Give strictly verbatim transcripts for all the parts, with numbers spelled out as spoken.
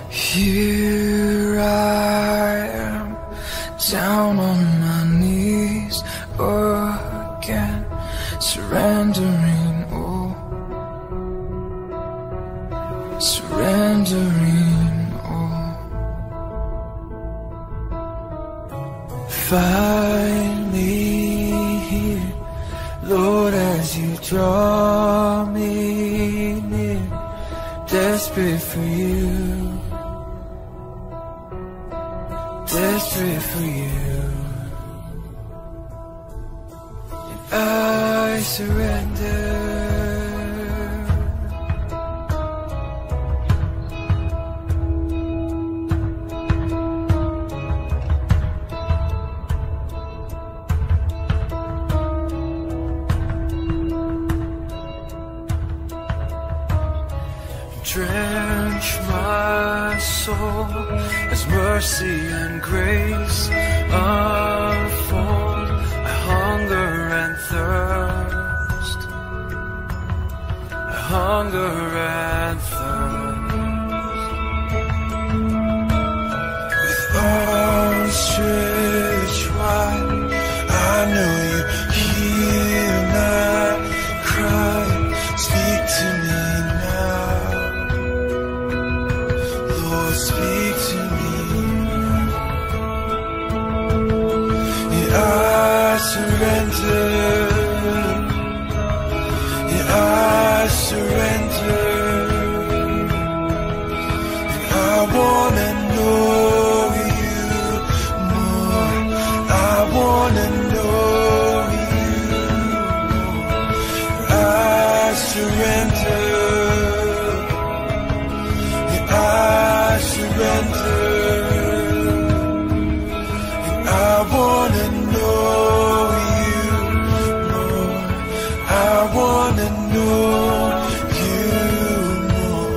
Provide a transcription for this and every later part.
Here I am, down on my knees again, surrendering, oh, surrendering, oh. Finally here, Lord, as you draw me near, desperate for you, desperate for you, and I surrender. Drench my soul as mercy and grace unfold. I hunger and thirst, I hunger and thirst. With arms stretched wide, I know you hear my cry. Speak to me. Speak to me, yeah, I surrender, yeah, I surrender, and I wanna know you more, I wanna know you more, I surrender, yeah, I surrender, and I wanna know you more, I wanna know you more.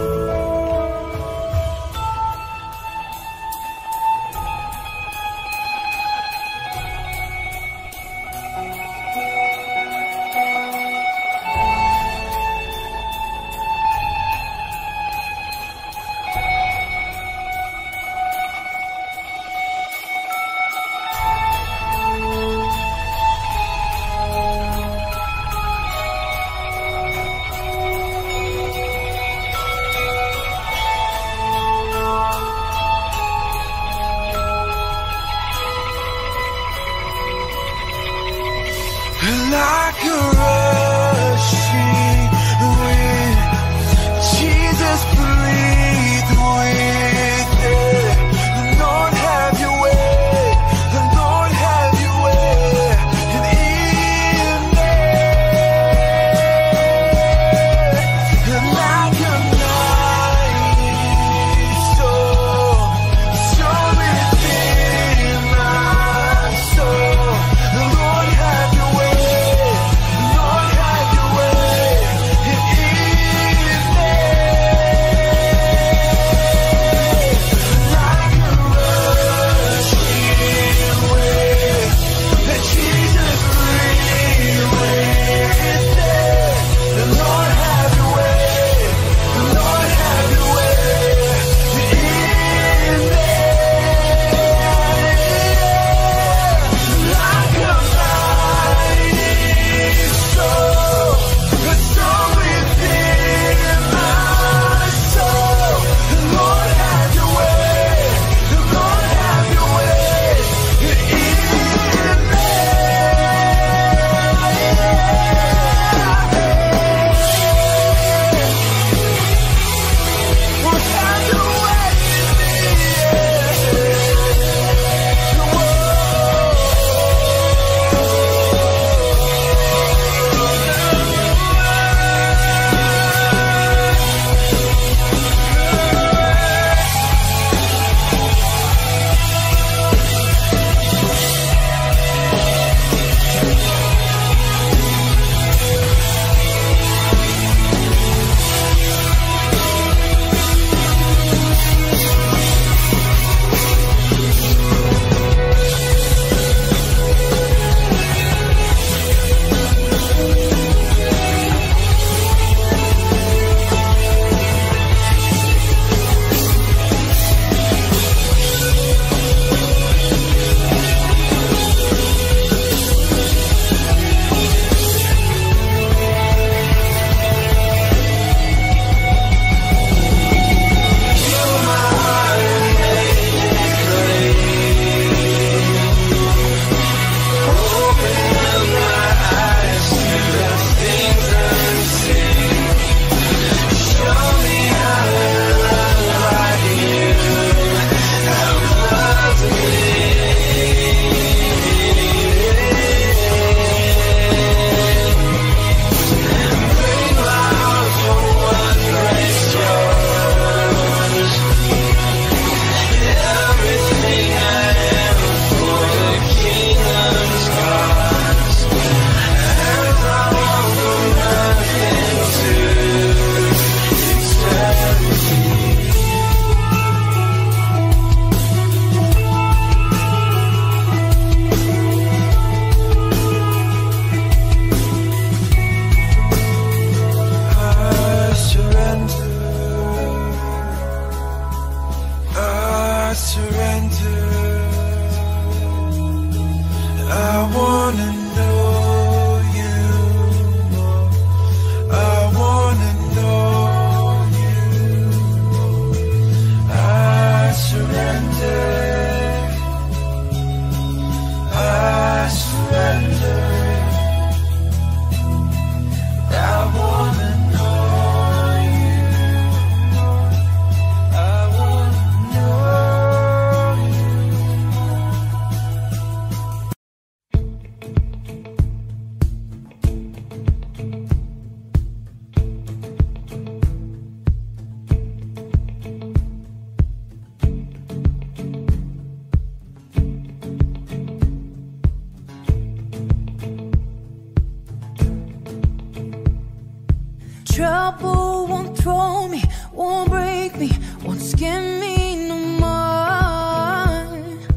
trouble won't throw me, won't break me, won't scare me no more.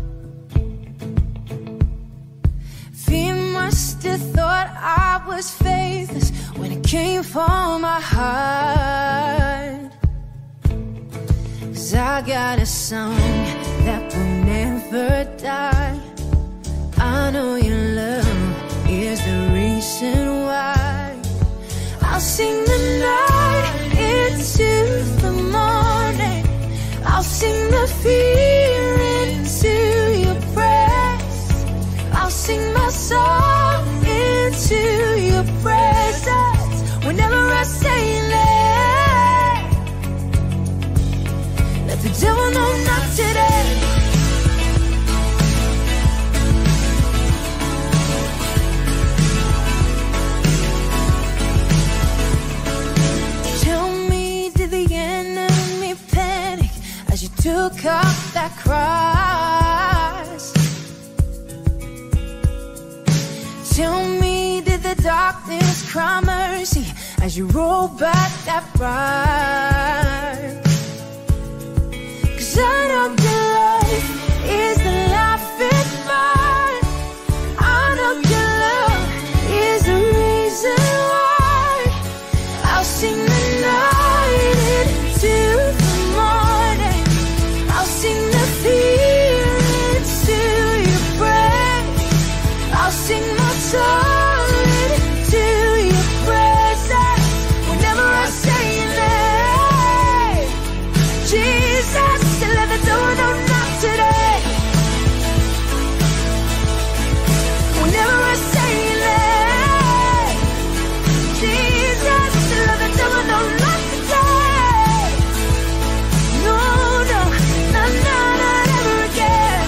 Fear must have thought I was faithless when it came from my heart. 'Cause I got a song that will never die. I know your love is the reason why. I'll sing the night into the morning. I'll sing the fear into your praise. I'll sing my song into your presence. Whenever I say that, let the devil know not today. Took up that cross. Tell me, did the darkness cry mercy as you roll back that bar? 'Cause I know your life is the life in mine. I know your love is the reason why. I'll sing the night into the morning. I'll sing the fear into your praise. I'll sing my song into your presence. Whenever I say your name, Jesus, to let the door know not today. Whenever I say your name, Jesus, to let the door know not today. No, no. Not, not, not ever again.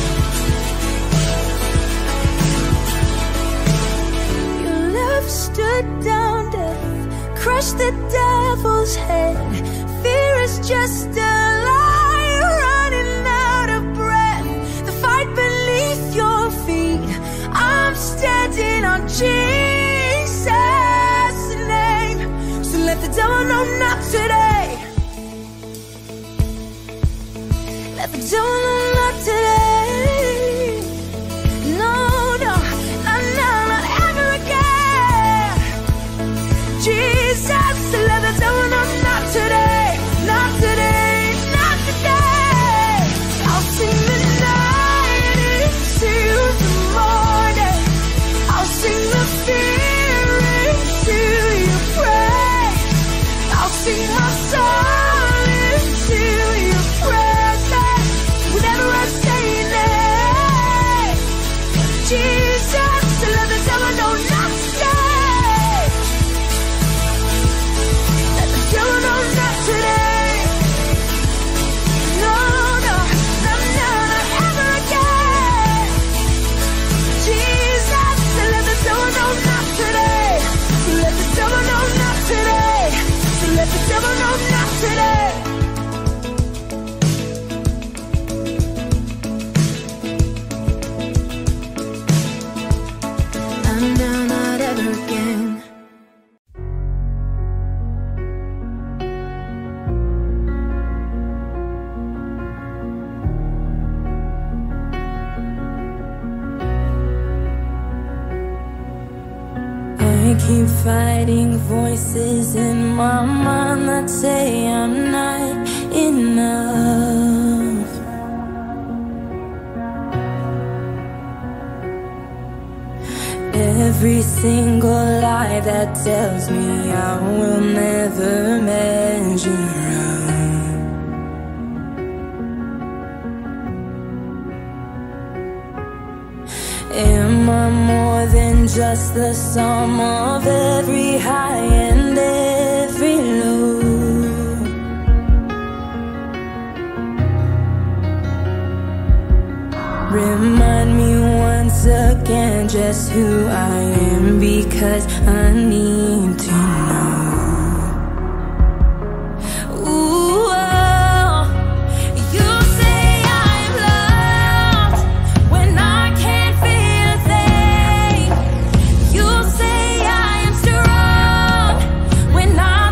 Your love stood down death, crushed the devil's head. Fear is just a lie, running out of breath. The fight beneath your feet, I'm standing on Jesus' name. So let the devil know not today. Let the devil know not today. No, no, not now, not ever again. Jesus, let the devil know not today, not today, not today. I'll sing the night into the morning. I'll sing the fear into your praise. I'll sing my song into your presence. Whenever I say your name, Jesus, to let the devil know not today. Let the devil know not today. No, no, no, no, not ever again. Jesus, to let the devil know not today. To let the devil know not today. To let the devil know not today. Now, not ever again. I keep fighting voices in my mind that say I'm not enough. Every single lie that tells me I will never measure up. Am I more than just the sum of every high and every low? Remind me once again just who I am, because I need to know. Ooh, oh, you say I'm loved when I can't feel a thing. You say I am strong when I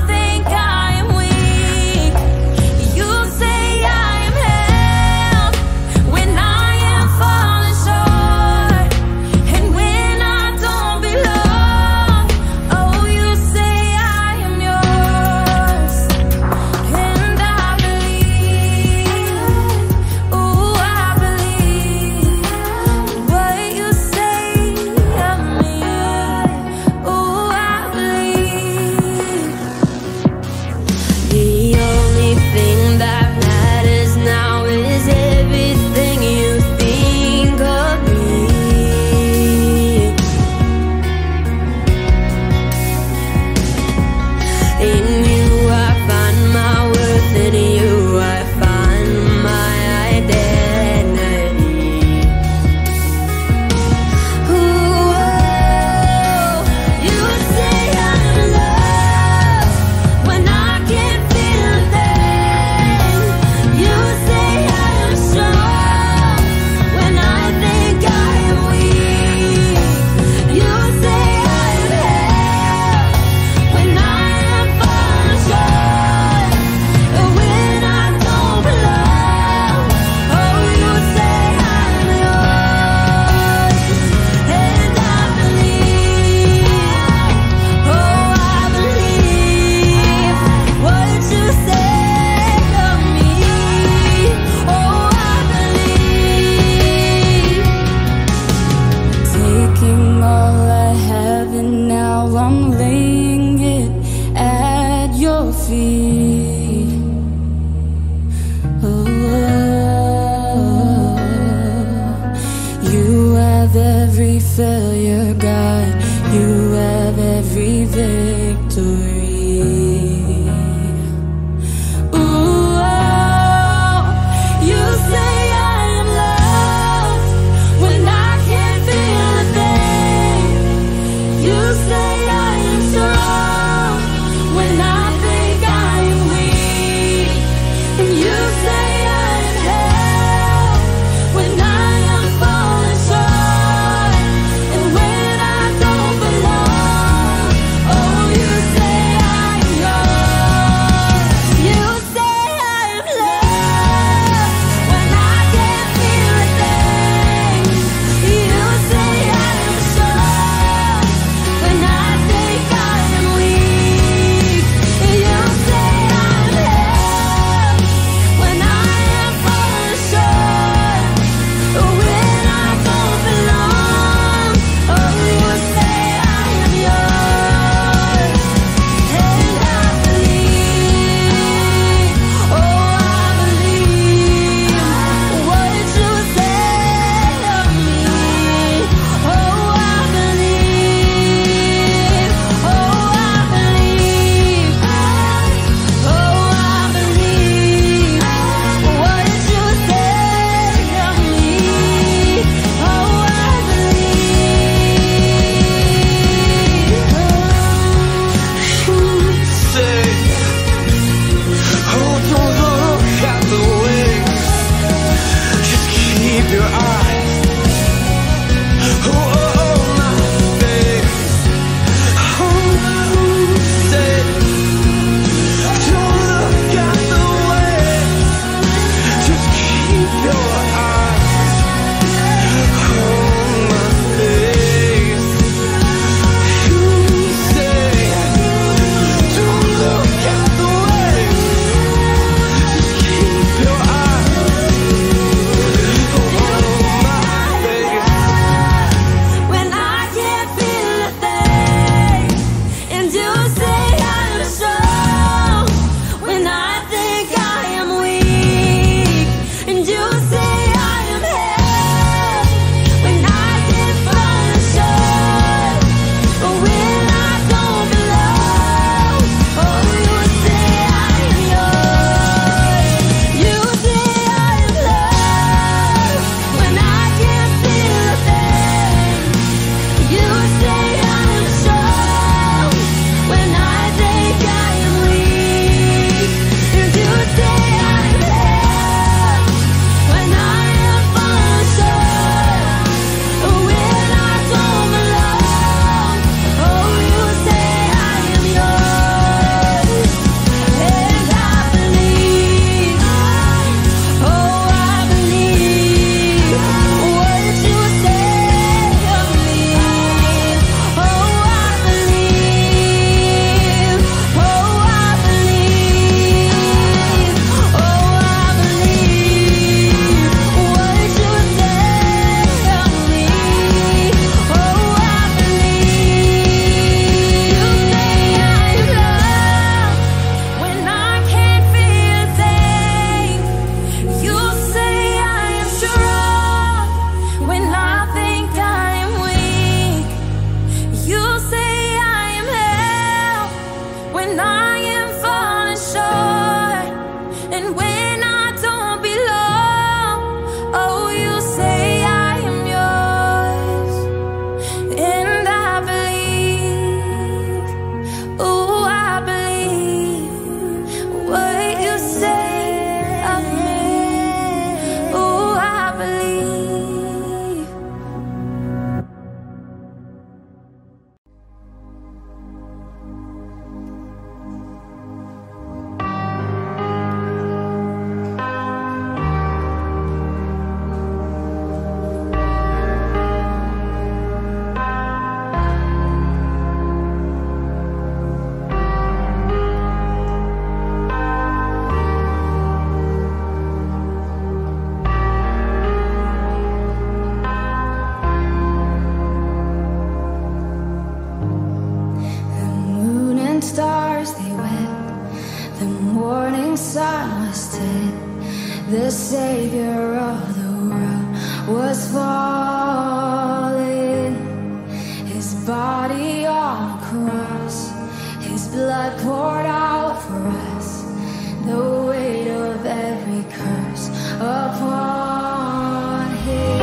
and stars they wept. The morning sun was dead. The Savior of the world was falling. His body on the cross, His blood poured out for us. The weight of every curse upon Him.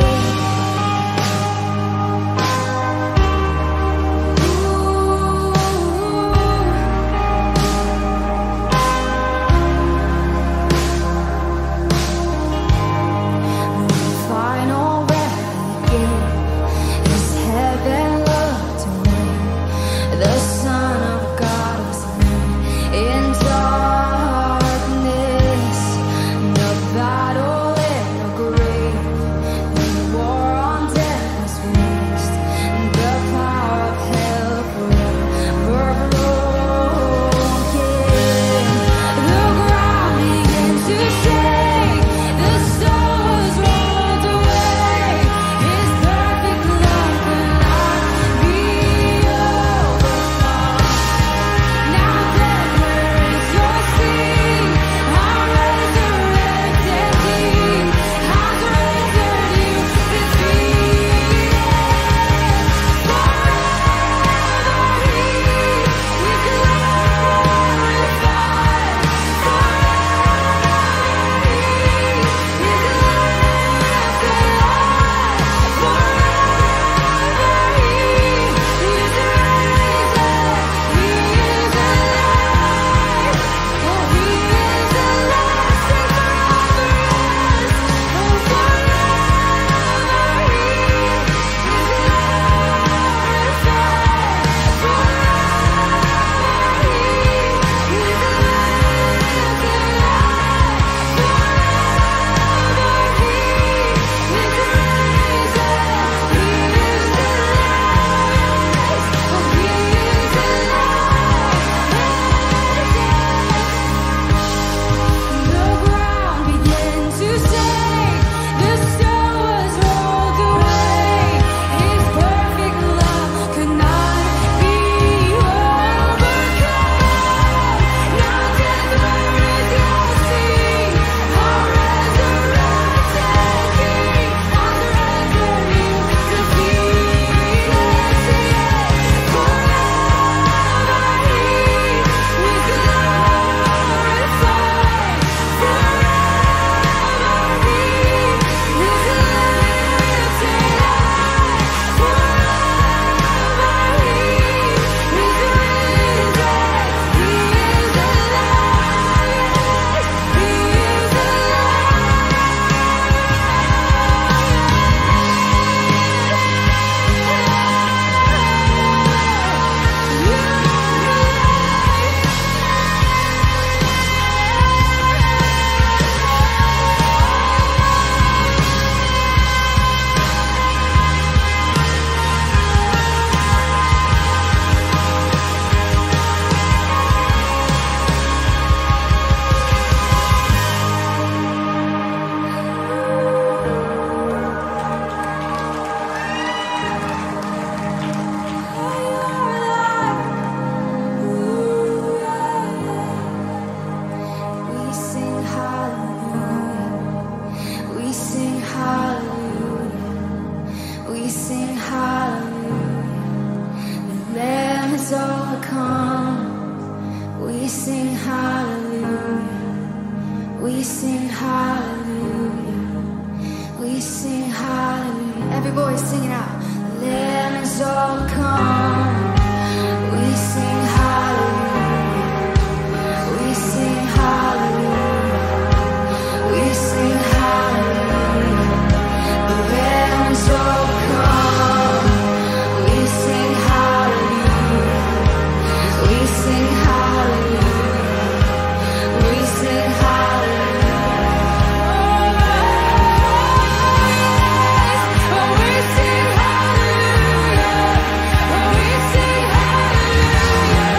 Hallelujah.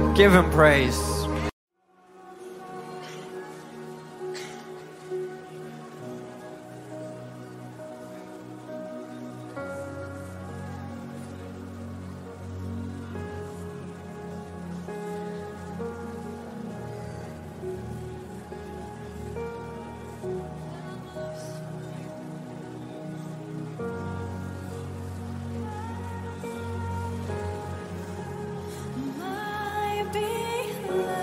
Give him praise. My beloved.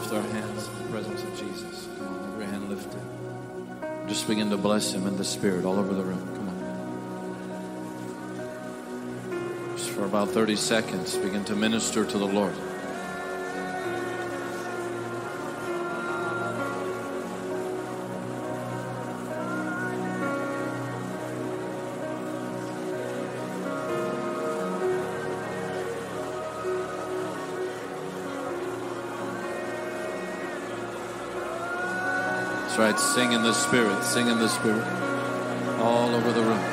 lift our hands in the presence of Jesus. Come on, every hand lifted. Just begin to bless him in the Spirit all over the room. Come on. Just for about thirty seconds, begin to minister to the Lord. That's right, sing in the Spirit, sing in the Spirit, all over the room.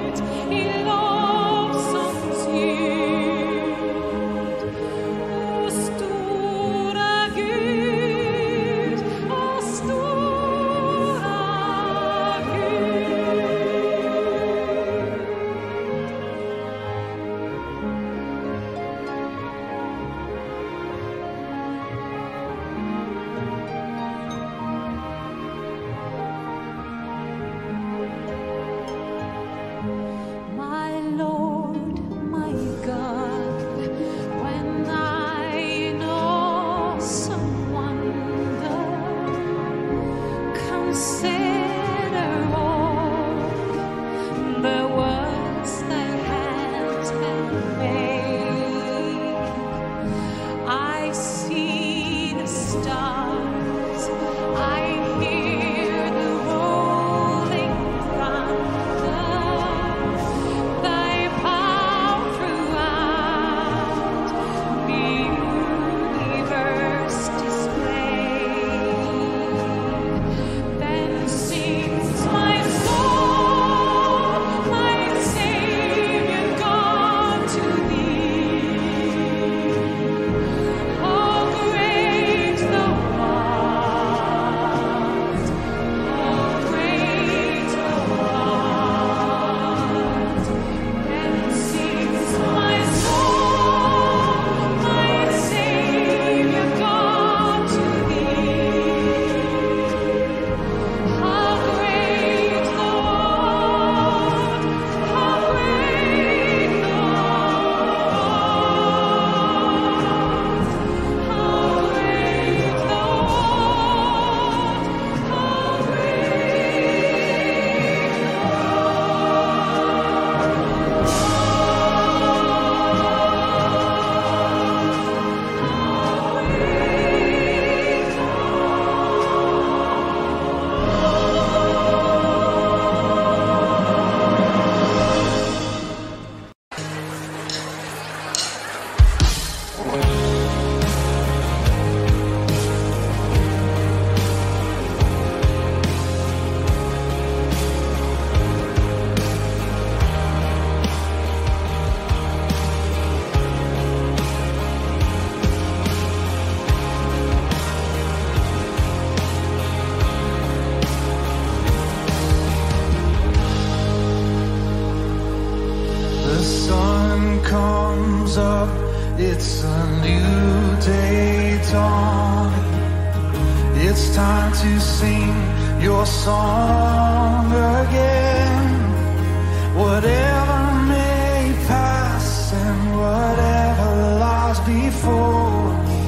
Oh, It's a new day dawning. It's time to sing your song again. Whatever may pass and whatever lies before me,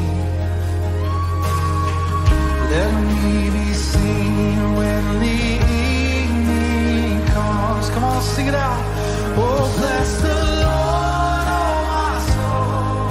let me be singing when the evening comes. Come on, sing it out. Oh, bless the Lord, oh my soul.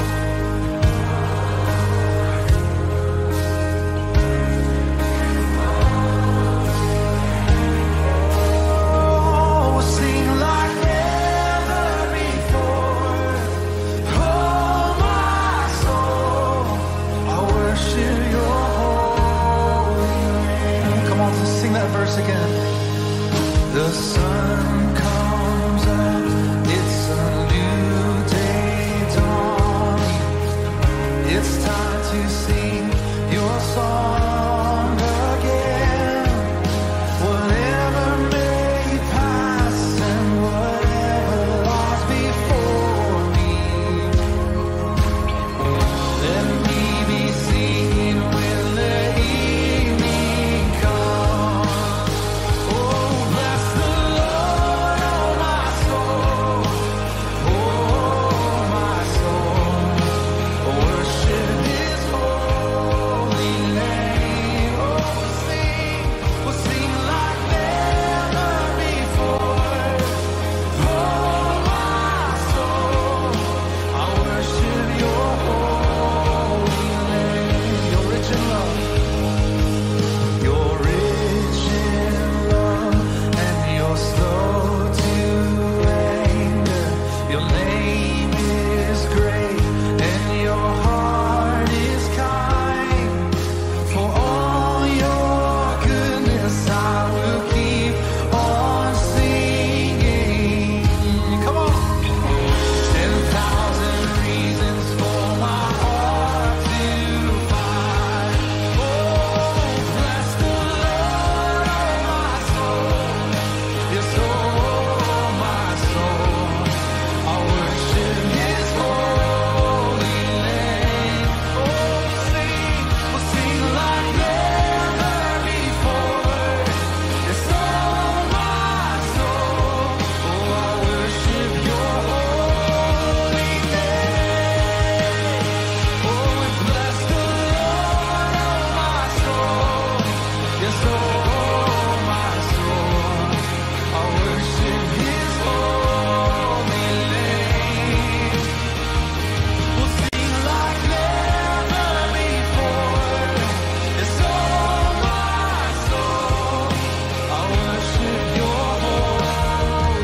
Oh, we'll sing like never before. Oh, my soul, I worship your holy name. Come on, just sing that verse again. The sun comes up, it's a new day dawning. It's time to sing your song again. Whatever may pass and whatever lies before me, let me be singing when the evening comes. Oh, bless the Lord, oh my soul. Oh, my soul, worship His holy name. Oh, we'll sing, we'll sing like never before. Oh, my soul, I worship your holy name. You're rich in love. You're rich in love and you're slow to anger. Your name is great and your heart is kind. For all your goodness I will keep on singing. Come on. Ten thousand reasons for my heart to find. Oh, bless the Lord, oh my soul. Yes, oh my soul, I worship His holy name. Oh, we'll sing, we'll sing like never before. Yes, oh my soul, oh I worship your holy name. Oh, we bless the Lord, oh my soul. Yes, oh my soul, I worship His holy name. We'll sing like never before. Yes, oh my soul, I worship your holy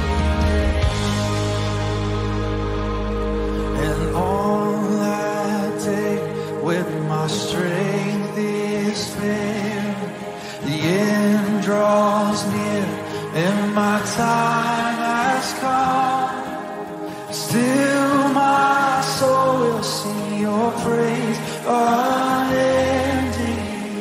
name. And on that day when my strength is failed, the end draws near and my time has come. Still my soul will sing your praise unending.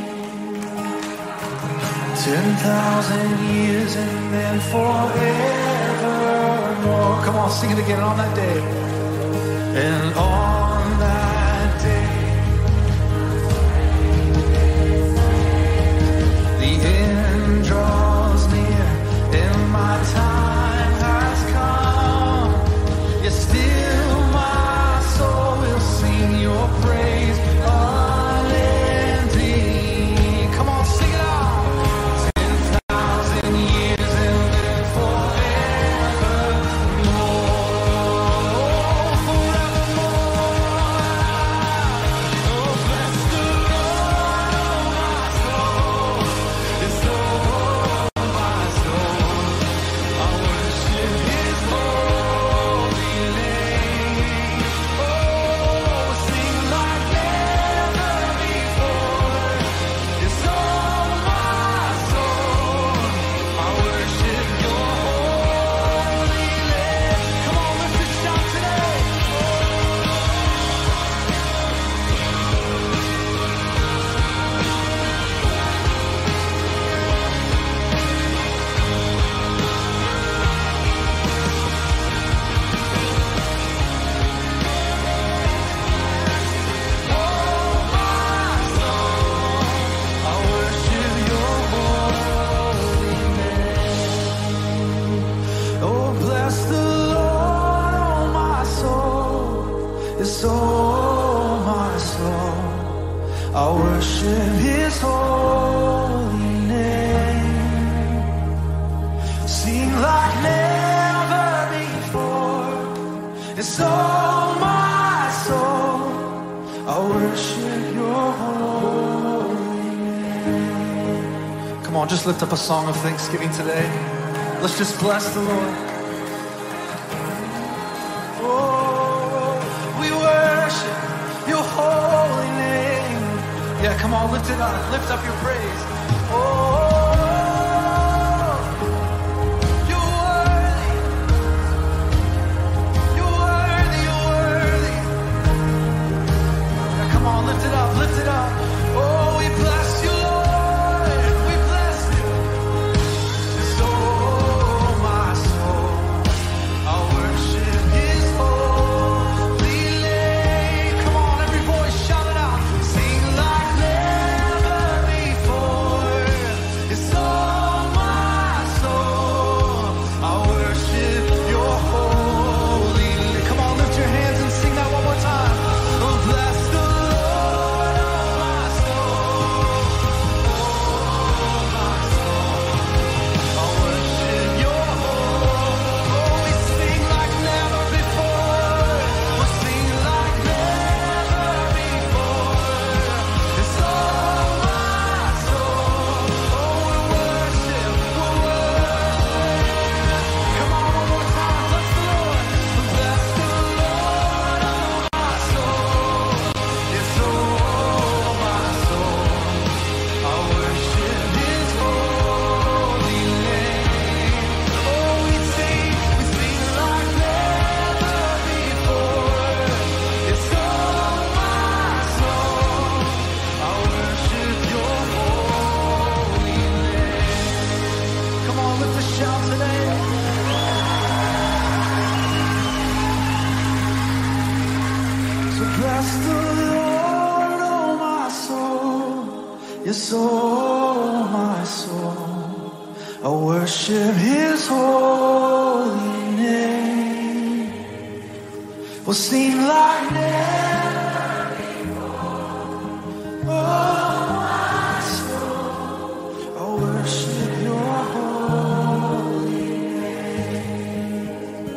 Ten thousand years and then forevermore. Come on, sing it again on that day. And on that day, the end draws near and my time has come. Yet still my soul will sing your praise unending. Come on, sing it out. Ten thousand years and then forevermore. Forevermore. Yes, oh my soul, I worship His holy name. Sing like never before. Yes, oh my soul, I worship Your holy name. Come on, just lift up a song of thanksgiving today. Let's just bless the Lord. Yeah, come on, lift it up. Lift up your praise. Oh, you're worthy. You're worthy, you're worthy. Yeah, come on, lift it up, lift it up. Oh, we bless you, Lord. We bless you. Yes, oh, my soul, I worship His holy name. Come on, every voice, shout it out. Sing like yes, oh my soul, I worship His holy name. We'll sing like never before. Oh my soul, I worship Your holy name.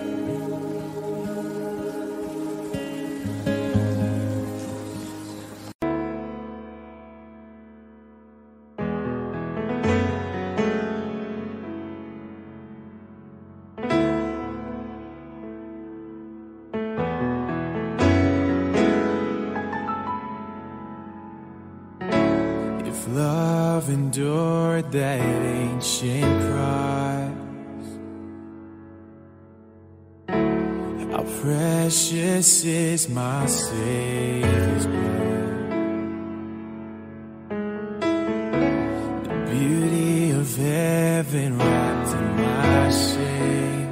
Love endured that ancient cross. How precious is my Savior's blood. The beauty of heaven wrapped in my shame.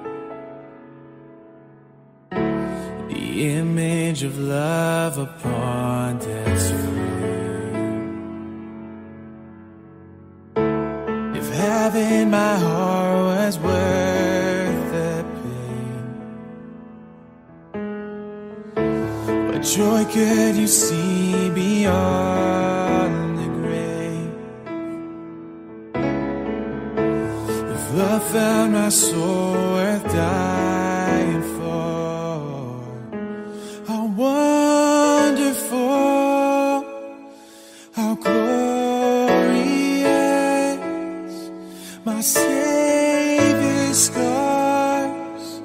The image of love upon death's frame. Having my heart was worth the pain. What joy could you see beyond the grave? If love found my soul worth dying for, how wonderful, how glorious, my Savior's scars,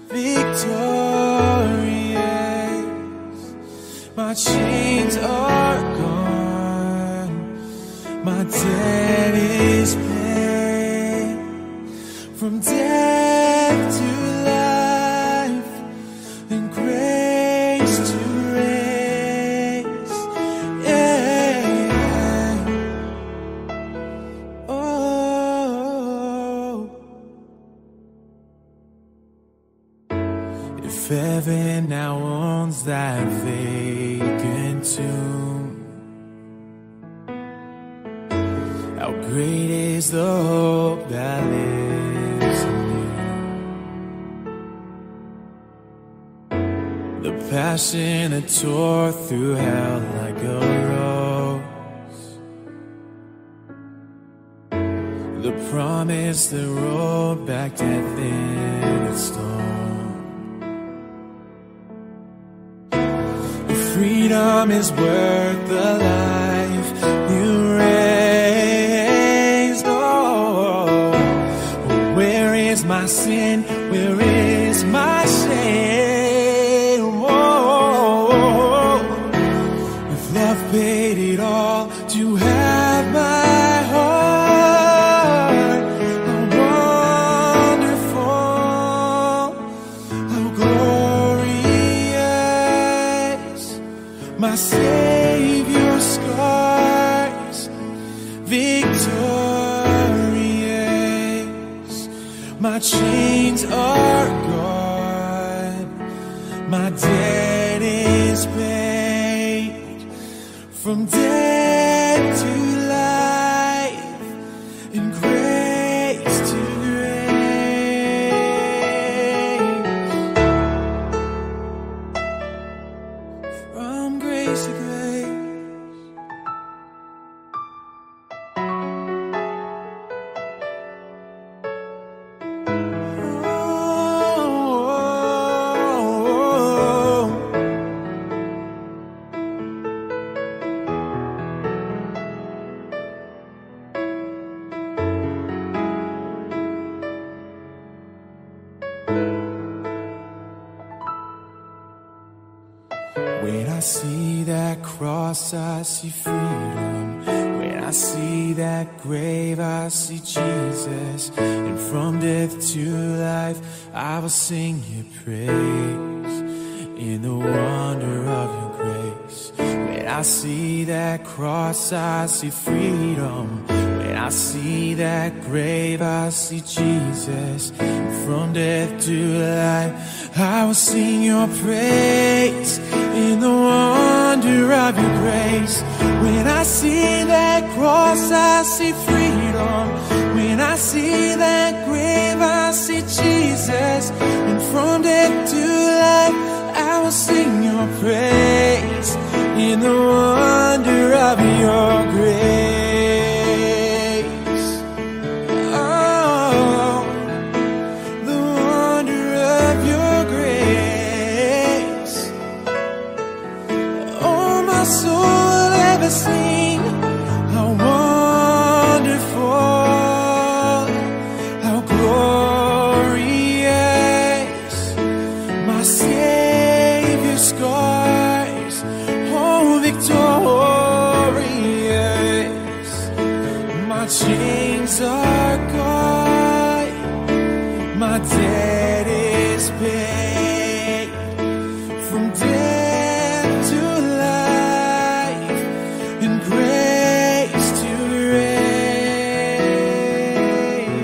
victorious. My chains are gone, my debt is paid. From death to life, and grace to race. Yeah. Oh, if heaven now owns that vacant tomb, how great is the hope that lives in you. The passion that tore through hell like a rose. The promise that rolled back death in its storm. Freedom is worth the life you raised. Oh, where is my sin? Where is my shame? Oh, if love paid it all to have my heart, how wonderful, how glorious. My Savior's scars, victorious. My chains are gone, my debt is paid. From death to life, and grace to grace. From grace to grace. When I see that cross, I see freedom. When I see that grave, I see Jesus. And from death to life, I will sing your praise in the wonder of your grace. When I see that cross, I see freedom. When I see that grave, I see Jesus. And from death to life, I will sing your praise in the wonder of your grace. When I see that cross, I see freedom. When I see that grave, I see Jesus. And from death to life, I will sing your praise in the wonder of your grace. Oh, the wonder of your grace. Oh, my soul will ever sing how wonderful, how glorious. My Savior's scars, oh, victorious. My chains are gone, my debt is paid. From death to life, and grace to grace.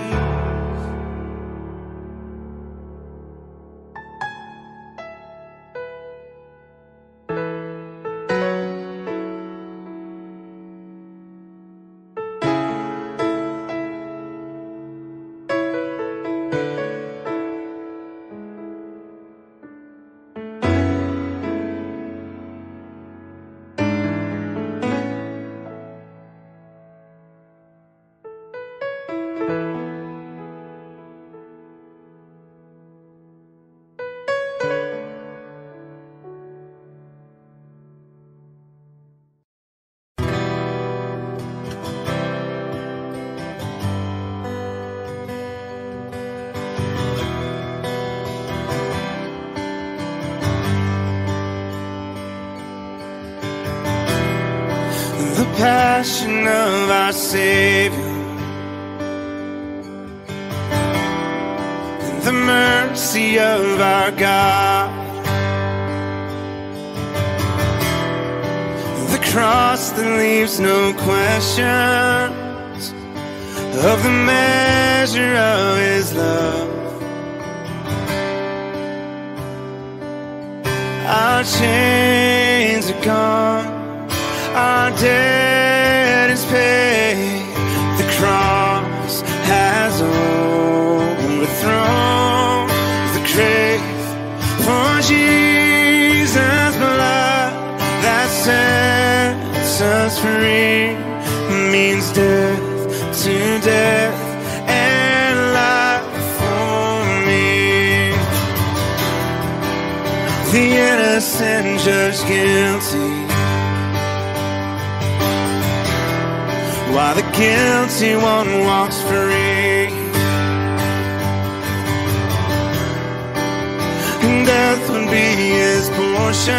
The passion of our Savior, and the mercy of our God, the cross that leaves no questions of the measure of His love. Our chains are gone, our debt is paid. The cross has overthrown the grave. For Jesus Jesus' blood that sets us free means death to death and life for me. The innocent judged guilty, while the guilty one walks free. Death would be his portion,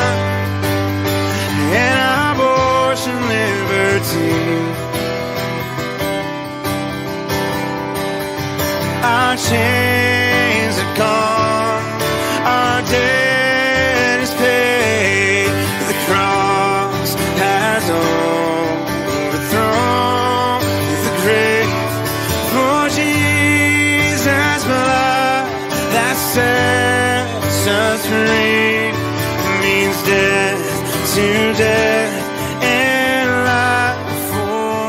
and abortion liberty. Our chains are gone, our debt is paid. The cross has overthrown the grave. For Jesus' blood that sets us free means death to death and life for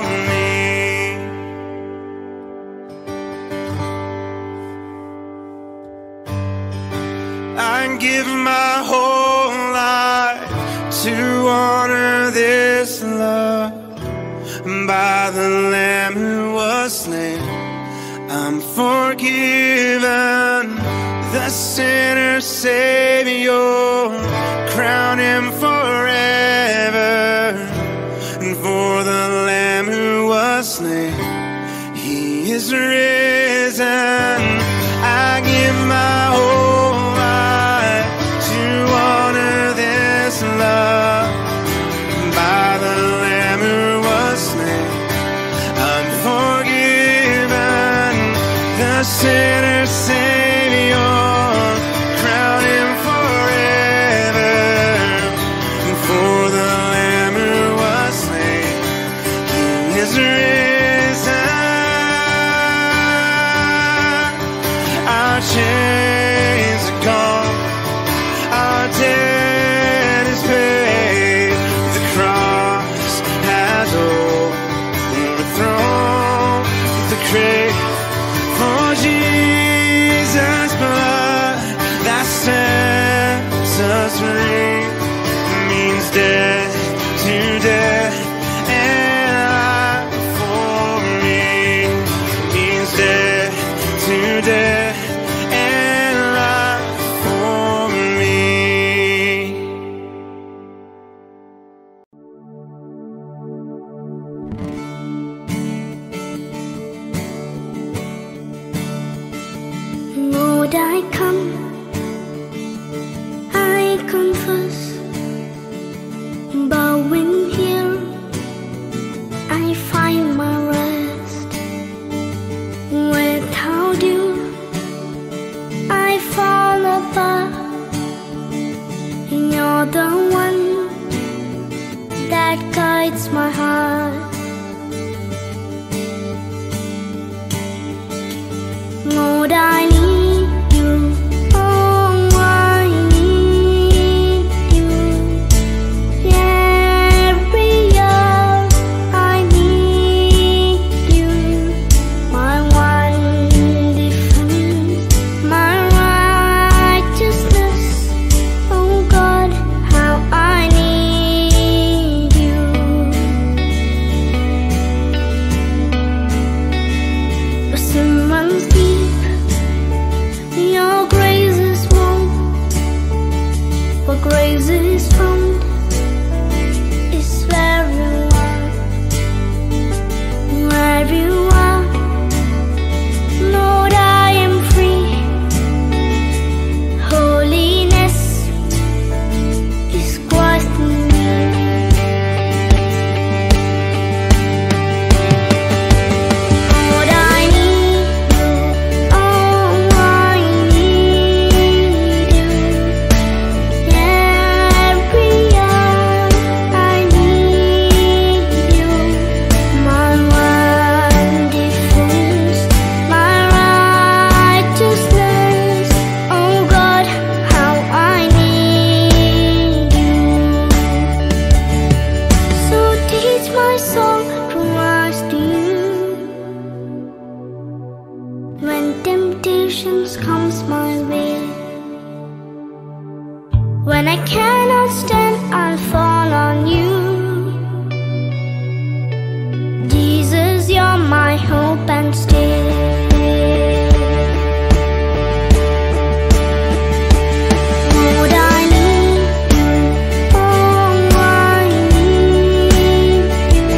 me. I give my whole life to honor this love. By the Lamb who was slain, I'm forgiven. The sinner's Savior, crown him forever. And for the Lamb who was slain, he is risen. I give my whole life to honor this love. By the Lamb who was slain, I'm forgiven. The sinner's Savior, crown him forever. And for the Lamb who was slain, he is risen. Our chains are gone, our debt is paid. The cross has overthrown the grave. For Jesus' blood that sets us free means death to death and life for me. Means death to death and life for me. Lord, I come, I confess, bowing here, I find my rest. Without you, I fall apart. You're the one that guides my heart. Lord, I need you. Oh, I need you. Every hour I need you. My one defense, my righteousness. Oh God, how I need you. The sin runs deep. Your grace is warm, where grace is found is where you are, where you are. Lord, I am free. Holiness is Christ in me. Lord, I need you. Oh, I need you. Every hour cannot stand, I'll fall on you. Jesus, you're my hope and stay. Lord, I need you. Oh, I need you.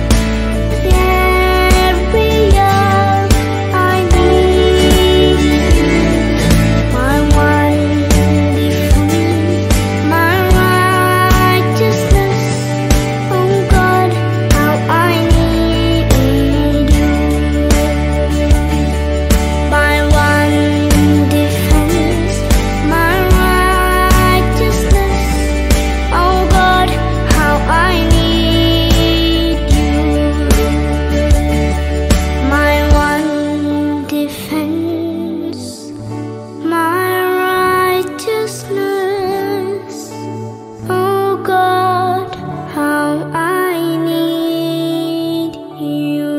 Every hour I need you. My one defense, my righteousness. Oh God, how I need you. My one defense, my righteousness. Oh God, how I need you. My one defense, my righteousness. Oh God, how I need you.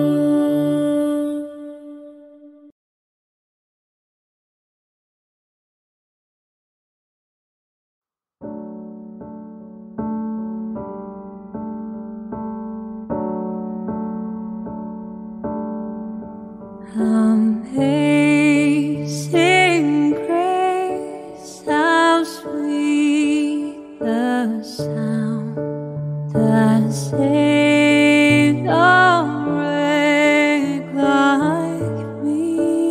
Amazing grace, how sweet the sound that saved a wretch like me.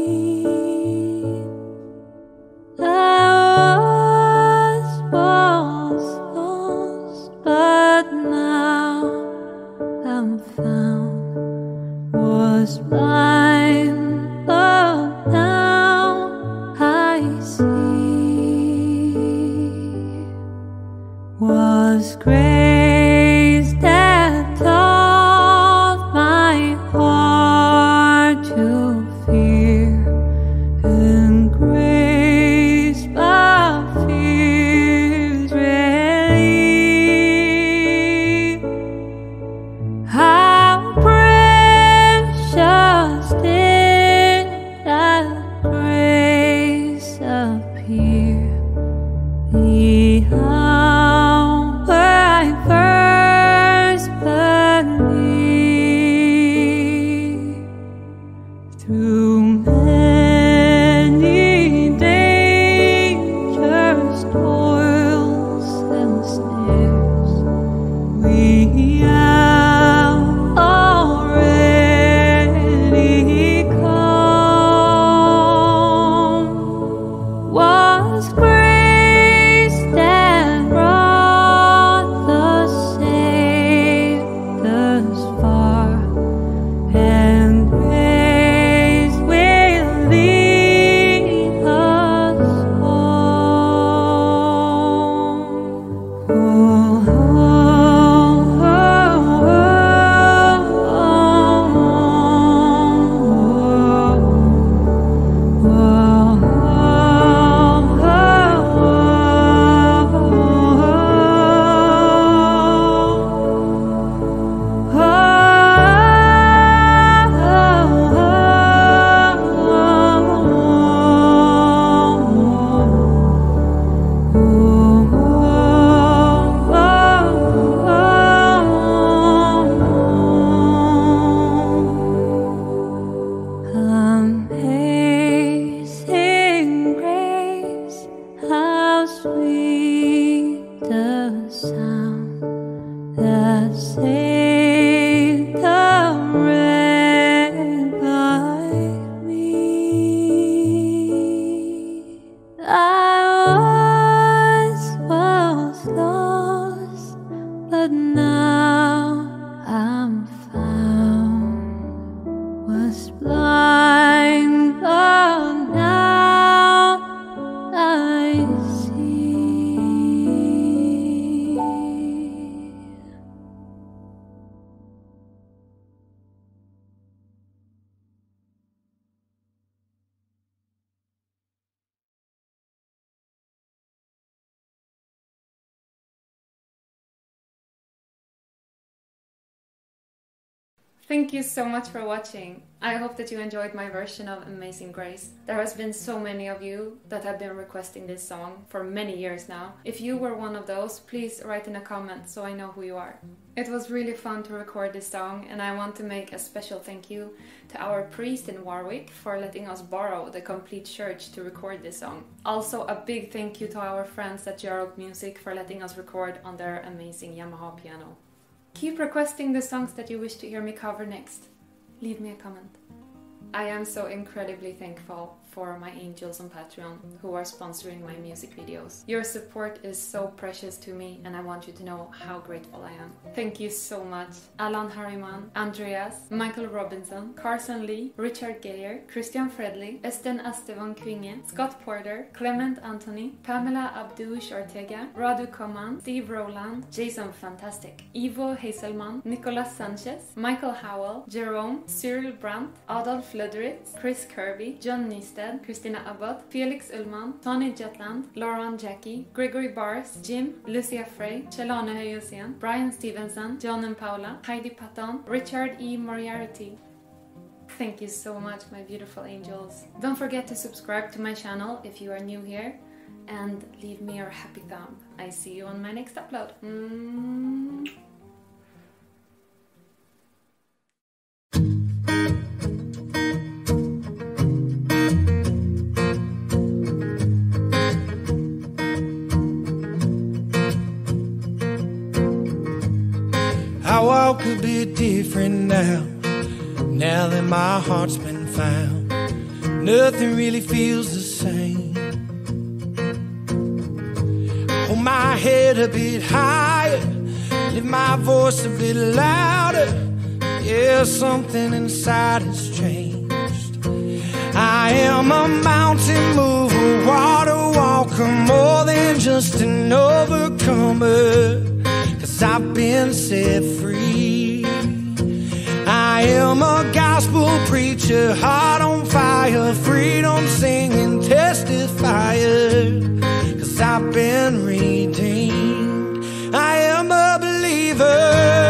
I was lost, but now I'm found. Was blind, but now I see. Was grace that taught my heart to fear, and grace my fears relieve. How precious did that grace appear the hour I first believed. Through many dangers, toils, and snares, we have already come. Was grace that brought the saved thus far, and grace will lead us home. Oh, oh, oh, Amazing grace, how sweet the sound that saved a wretch like me. I was lost, but now I'm found. Was blind, but now I see. Thank you so much for watching. I hope that you enjoyed my version of Amazing Grace. There has been so many of you that have been requesting this song for many years now. If you were one of those, please write in a comment so I know who you are. It was really fun to record this song, and I want to make a special thank you to our priest in Warwick for letting us borrow the complete church to record this song. Also a big thank you to our friends at Herald Music for letting us record on their amazing Yamaha piano. Keep requesting the songs that you wish to hear me cover next. Leave me a comment. I am so incredibly thankful for my angels on Patreon who are sponsoring my music videos. Your support is so precious to me, and I want you to know how grateful I am. Thank you so much. Alan Harriman, Andreas, Michael Robinson, Carson Lee, Richard Geyer, Christian Fredley, Esten Estevan Kvinge, Scott Porter, Clement Anthony, Pamela Abdush Ortega, Radu Koman, Steve Rowland, Jason Fantastic, Ivo Hazelman, Nicolas Sanchez, Michael Howell, Jerome, Cyril Brandt, Adolf Ludritz, Chris Kirby, John Nisted, Christina Abbott, Felix Ullman, Tony Jetland, Lauren Jackie, Gregory Bars, Jim, Lucia Frey, Chelane Höjesen, Brian Stevenson, John and Paula, Heidi Patton, Richard E. Moriarty. Thank you so much, my beautiful angels. Don't forget to subscribe to my channel if you are new here, and leave me your happy thumb. I see you on my next upload. Mm. I walk a bit different now, now that my heart's been found. Nothing really feels the same. Hold my head a bit higher, lift my voice a bit louder. Yeah, something inside has changed. I am a mountain mover, water walker, more than just an overcomer. I've been set free. I am a gospel preacher, heart on fire, freedom singing, testifying, 'cause I've been redeemed. I am a believer.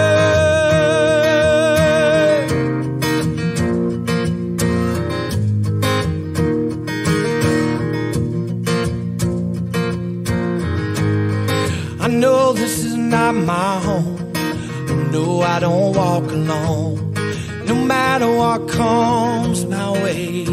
I know this is not my home. No, I don't walk alone, no matter what comes my way.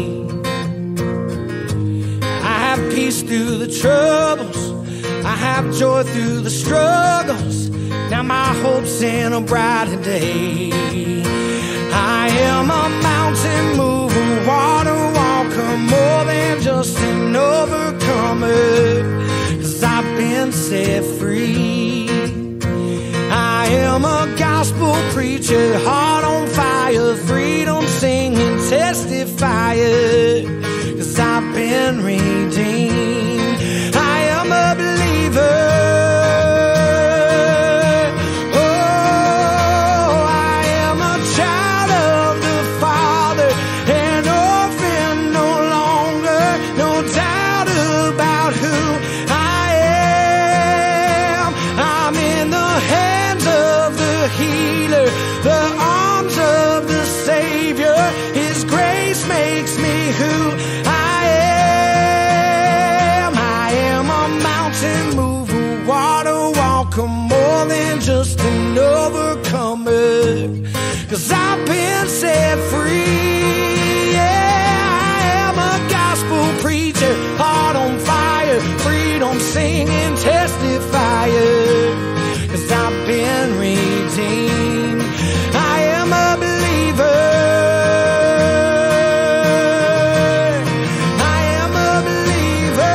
I have peace through the troubles, I have joy through the struggles. Now my hope's in a brighter day. I am a mountain mover, water walker, more than just an overcomer, 'cause I've been set free. I am a gospel preacher, heart on fire, freedom singing, testifying, 'cause I've been redeemed. I am a believer. Oh, I am a child of the Father, an orphan no longer, no doubt about who I am. I'm in the hands of the healer, the arms of the Savior. His grace makes me who I am. I am a mountain mover, water walker, more than just an overcomer, 'cause I've been set free. Yeah, I am a gospel preacher, heart on fire, freedom singing, testifying, 'cause I've been redeemed. I am a believer. I am a believer.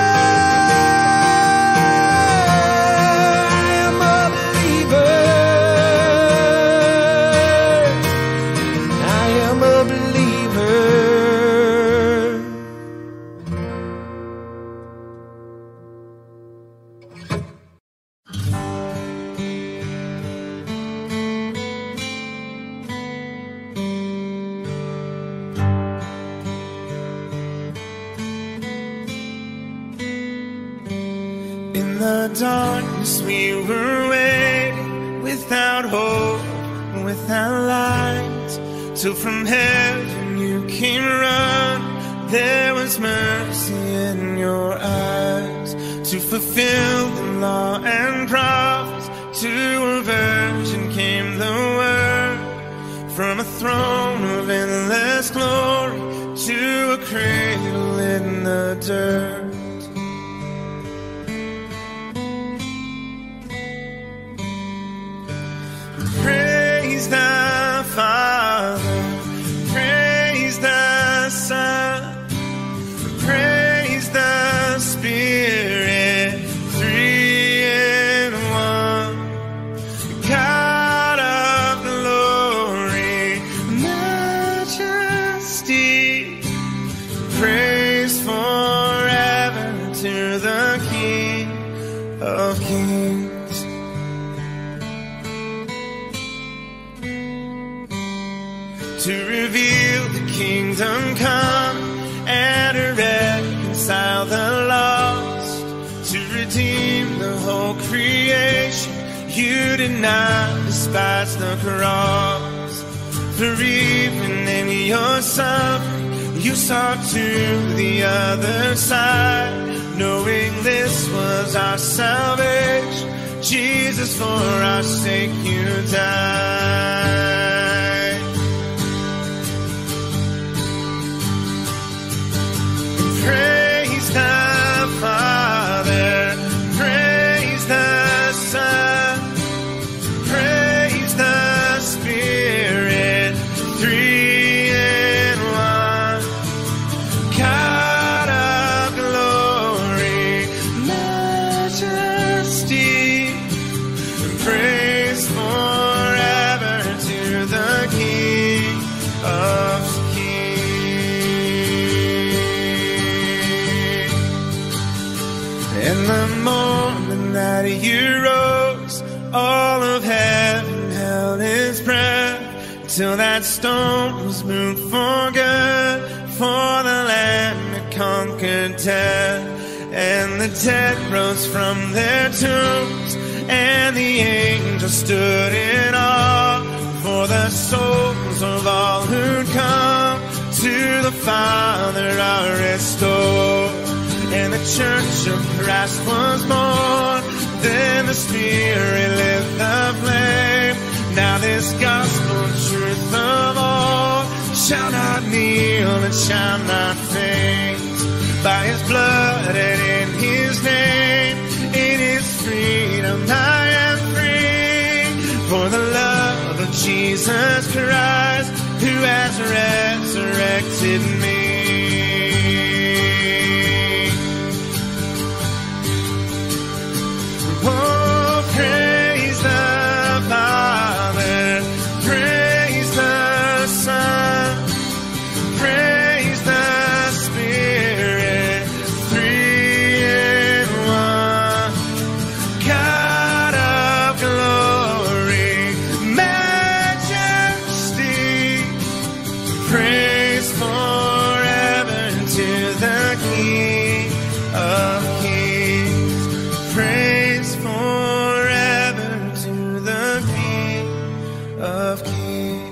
I am a believer. I am a believer. In the darkness we were waiting, without hope, without light. till from heaven you came running. There was mercy in your eyes to fulfill the law and prophets. To a virgin came the word, from a throne of endless glory to a cradle in the dirt. Praise the Father, praise the Son, praise the Spirit, three in one. God of glory, majesty, praise forever to the King of Kings. To reveal the kingdom come and to reconcile the lost, to redeem the whole creation. You did not despise the cross, for even in your suffering you saw to the other side, knowing this was our salvation. Jesus, for our sake you died. Praise the Father, praise the Son, praise the Spirit, three in one. God of glory, majesty, praise forever to the King of In the moment that you rose, all of heaven held its breath, till that stone was moved for good, for the Lamb that conquered death. And the dead rose from their tombs, and the angels stood in awe, for the souls of all who'd come to the Father are restored. And the church of Christ was born, then the Spirit lit the flame. Now this gospel truth of all shall not kneel and shall not faint. By his blood and in his name, in his freedom I am free. For the love of Jesus Christ, who has resurrected me. Oh, praise the Father, praise the Son, praise the Spirit, three in one. God of glory, majesty, praise forever to the King of Kings. Praise forever to the King of Kings.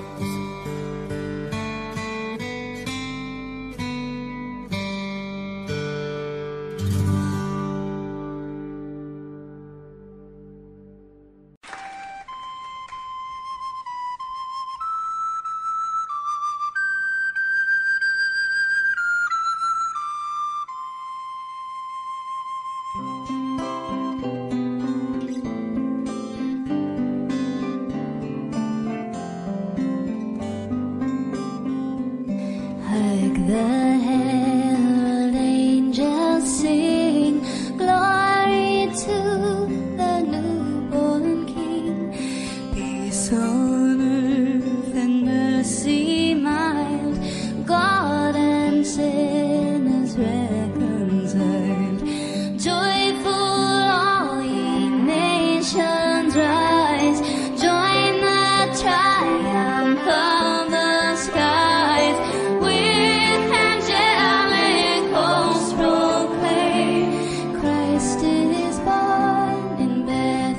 Like the herald angels sing, glory to the newborn King. Peace on earth and mercy mild, God and sinners reconciled. Joyful all ye nations rise, join the triumph of the skies. With angelic hosts proclaim, Christ is born in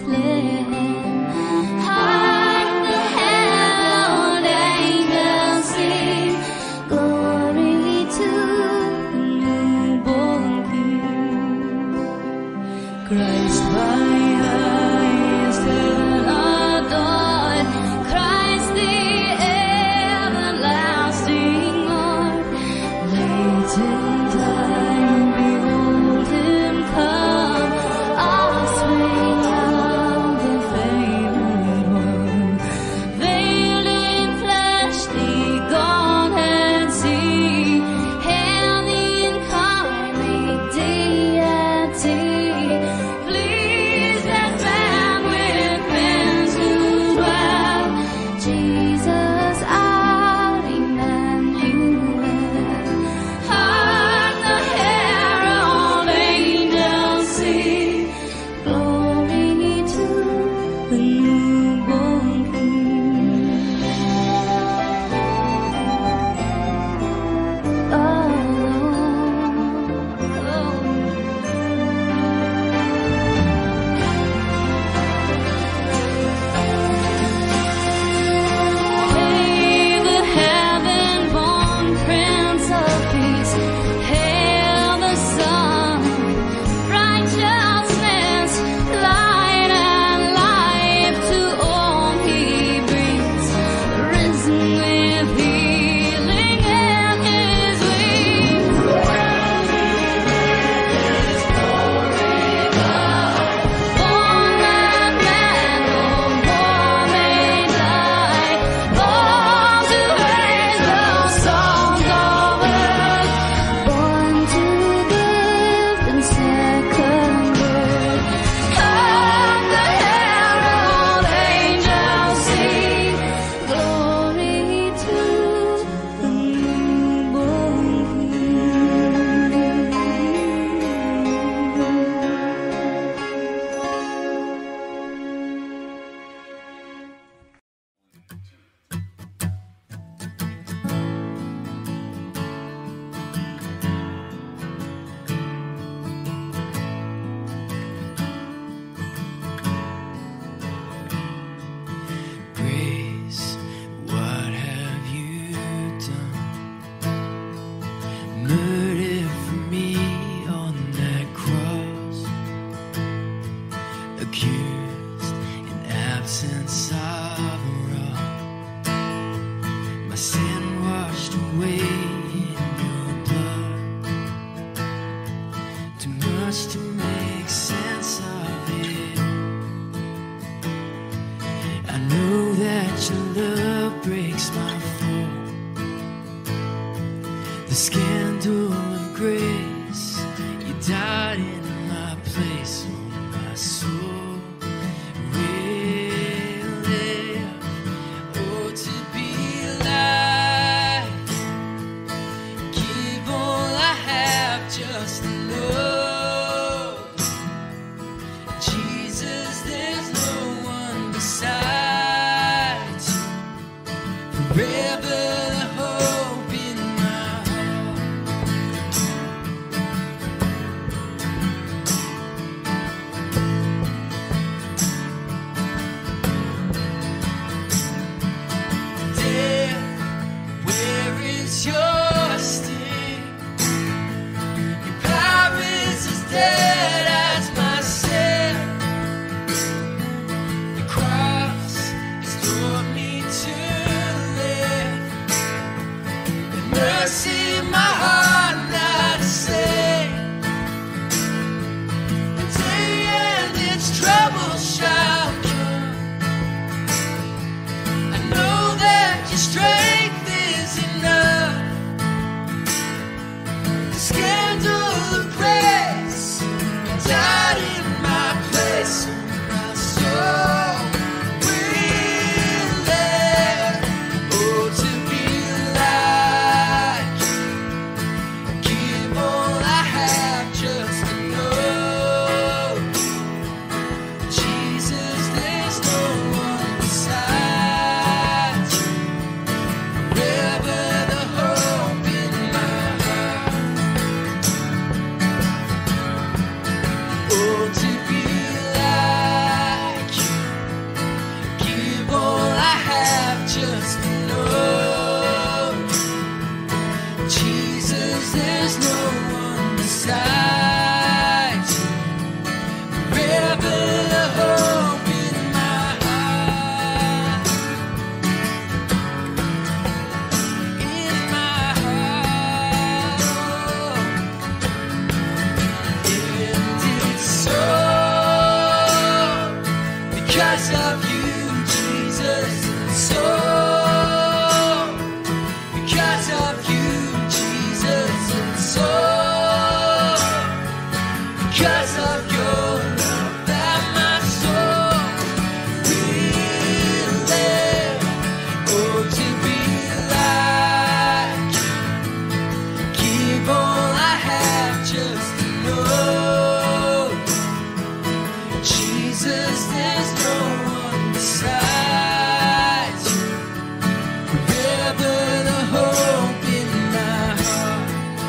Bethlehem. Hark the herald angels sense of wrong. My sin washed away in your blood. Too much to make sense of it. I know that your love breaks my fall. The scandal of grace, you died in my place. Oh, my soul will live. Oh, to be alive, give all I have just to know Jesus, there's no one besides you. Forever the hope in my heart. Death, where is your sting? Your power is as dead as my sin. The cross has taught me to live. And mercy in my heart not to say. The day and its trouble shall come. I know that your strength is enough. The scandal of grace, you died in my place. My soul will live. Oh, to be like you. Give all I have just to know Jesus, there's no one besides you. Forever the hope in my heart. Oh, to be like you. Give all I have just to know Jesus, there's no one besides you. Forever the hope in my heart. In my heart. And it's so because of you, Jesus. So because of you, Jesus. So because of your love that my soul will live. Oh, to be like you. Give all I have just to know Jesus, there's no one besides you. Forever the hope in my heart.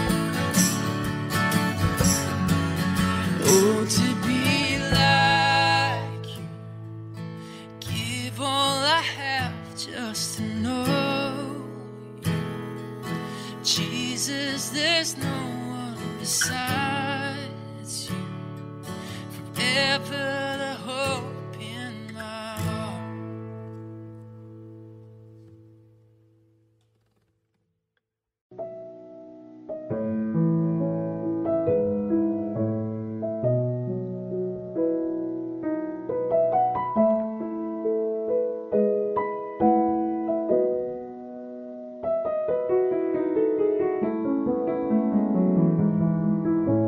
Oh, to be like you. Give all I have just to know Jesus, there's no one besides you. Forever the hope in my heart. Thank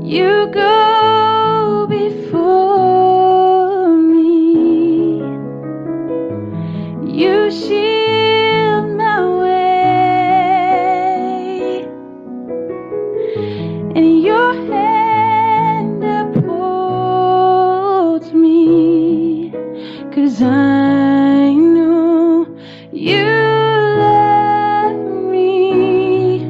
You go before me. You shield my way, and your hand upholds me, 'cause I know you love me.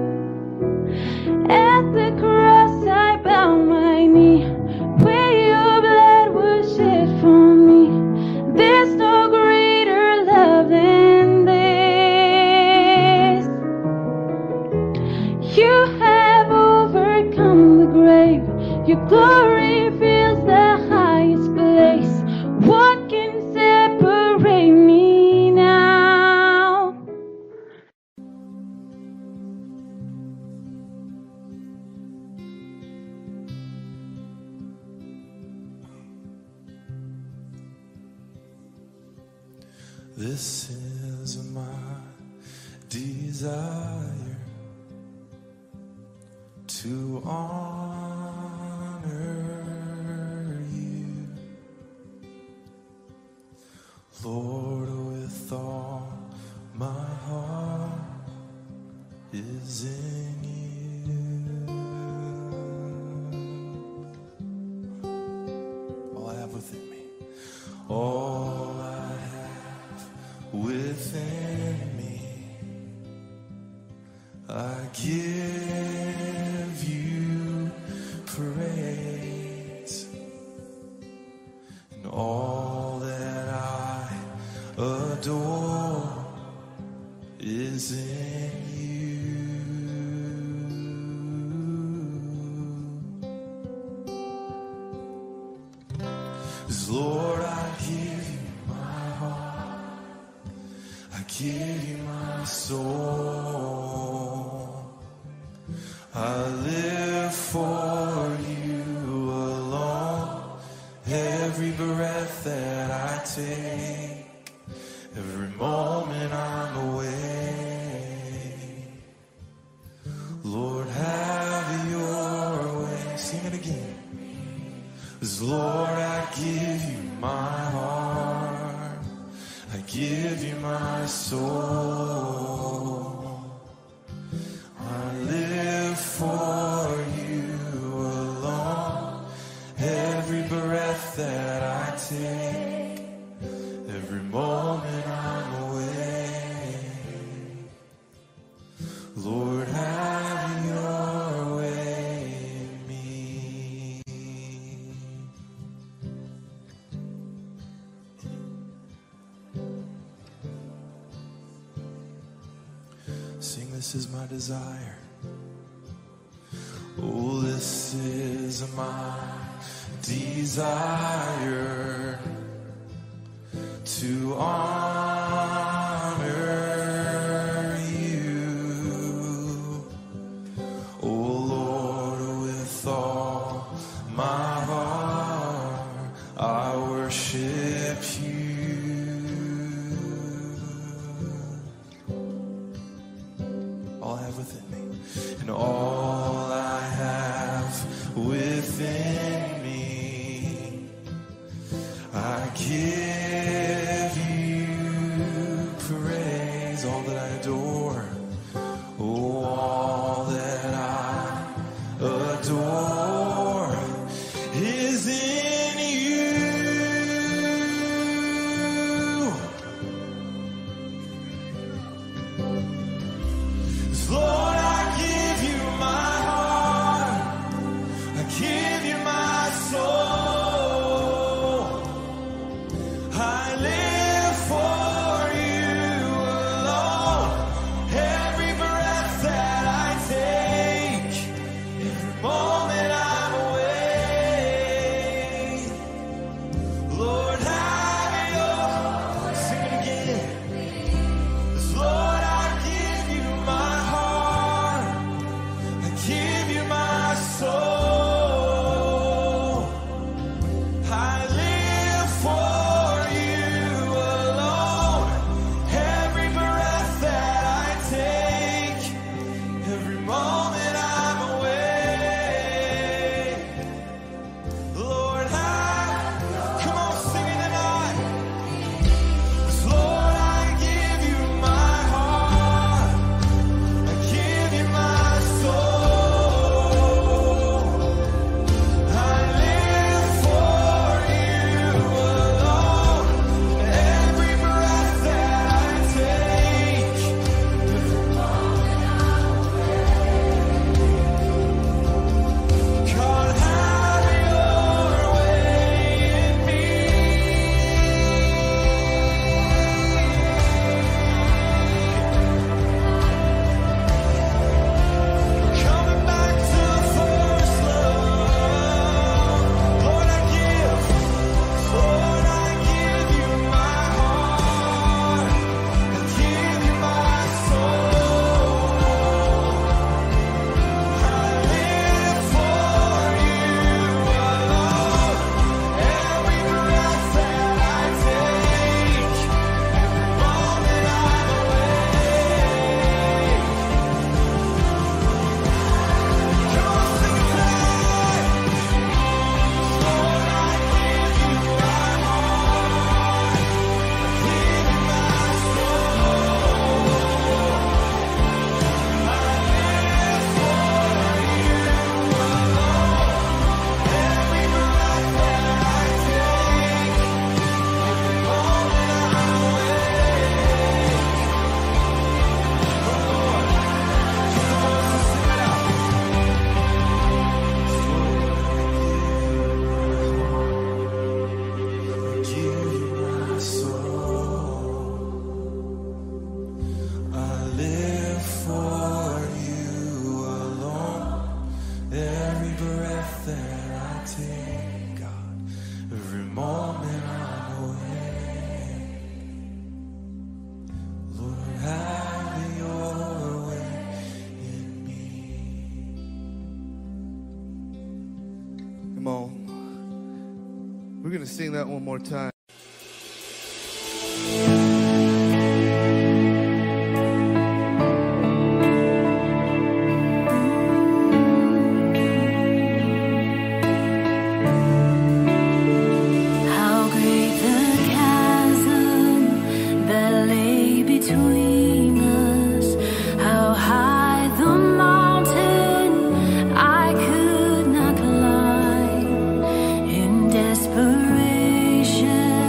At the cross I bow my knee, where your blood was shed for me. There's no greater love than this. You have overcome the grave. Your glory fills the highest place. What can separate me now? This is my desire, to honor you, Lord, with all my heart is in you. All I have within me, all I have within me, I give you praise, and all that I adore is in you. 'Cause Lord, I give you my heart, I give you my soul. I live for you alone. Every breath that I take, every moment I'm away. Lord, have your way. Sing it again. 'Cause Lord, I give you my heart, I give you my soul. I live for you alone. Every breath that I take, every moment I'm away. Lord, have your way in me. Sing, this is my desire. Oh, this is my desire, to honor you, oh Lord, with all my heart I worship you. All I have within me, and all I have within me, I give you praise. All that I adore, oh, all that I adore is in you. 'Cause Lord, I give you my heart, I give you my soul. I live for you alone. Every breath that I take, every moment Come on. We're going to sing that one more time. Desperation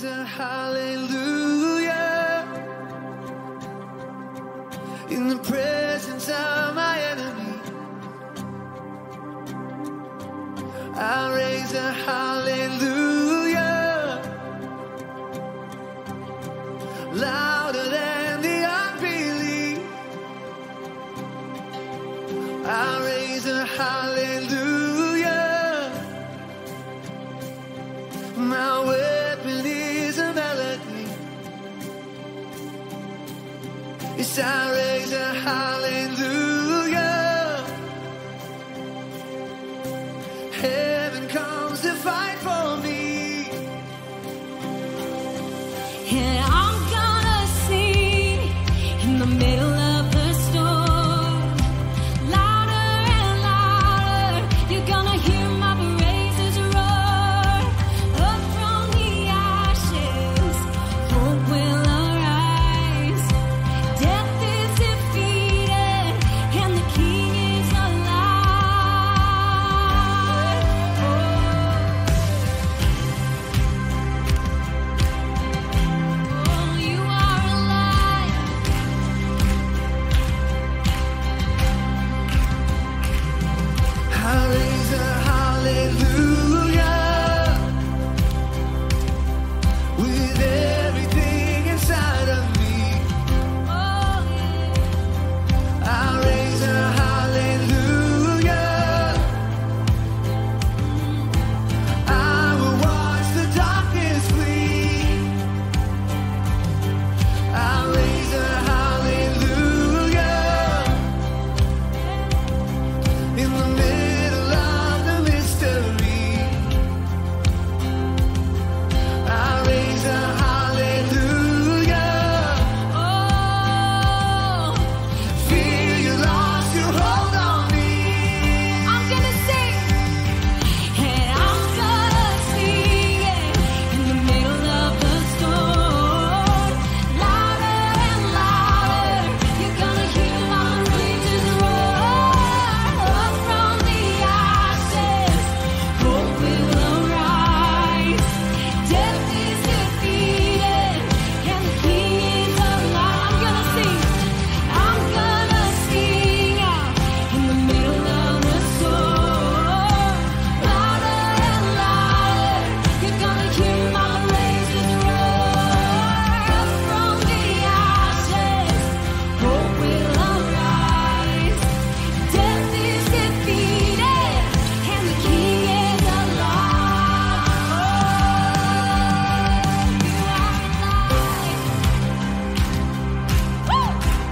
raise a hallelujah in the presence of my enemy. I raise a hallelujah louder than the unbelief. I raise a hallelujah. My weapon is a melody. Yes, I raise a hallelujah. Heaven comes to fight for me. And I'm gonna sing in the middle of the storm. Louder and louder, you're gonna hear my praises roar. Up from the ashes, hope will arise. Death is defeated and the King is alive. Oh, you are alive. I raise a hallelujah with everything inside of me. Oh, yeah. I raise a hallelujah. I will watch the darkness flee. I raise a hallelujah in the middle of the mystery. I raise a hallelujah. Oh, Feel you lost your hold on me. I'm gonna sing, and I'm gonna sing it in the middle of the storm. Louder and louder, you're gonna hear my praises roar. Up from the ashes, hope will arise. Death is defeated and the King is alive. I'm gonna sing, I'm gonna sing out in the middle of the storm. Louder and louder, you're gonna hear my praises roar. Up from the ashes, hope will arise. Death is defeated and the King is alive. Oh, you are alive. Woo!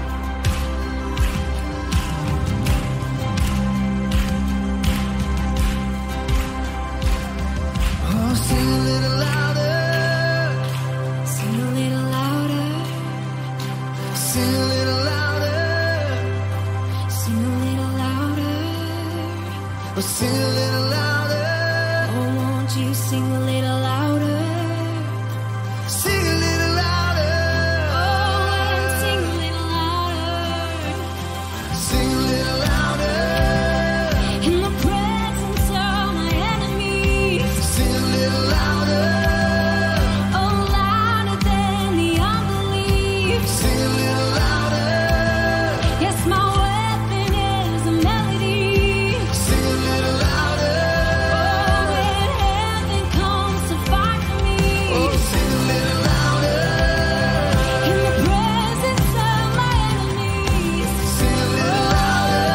Oh, sing a little louder. Sing a little louder. Sing a little louder. Sing a little louder. Oh, sing a little louder. Oh, won't you sing a little louder? Sing a little louder. Oh, and sing a little louder. Sing a little louder. In the presence of my enemies. Sing a little louder. Oh, louder than the unbelief. Sing a little louder. Yes, my weapon is a melody. Sing a little louder. Oh, when heaven comes to fight for me. Oh, sing a little louder. In the presence of my enemies. Sing a little louder.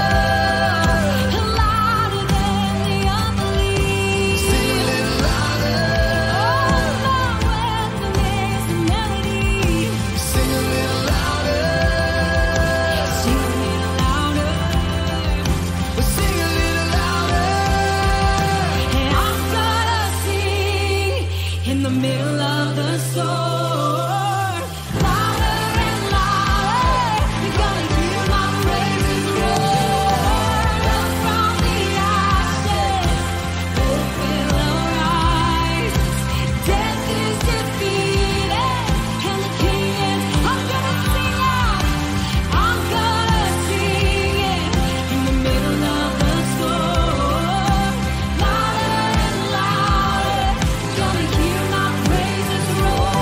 Louder than the unbelief. Sing a little louder. Oh, my weapon is a melody. Sing a little louder. Sing a little louder. Sing a little louder. And I'm gonna sing in the middle of the storm. Louder and louder, you're gonna hear my praises roar. Up from the ashes, hope will arise. Death is defeated and the King is. I'm gonna sing out. I'm gonna sing it in the middle of the storm. Louder and louder, gonna hear my praises roar.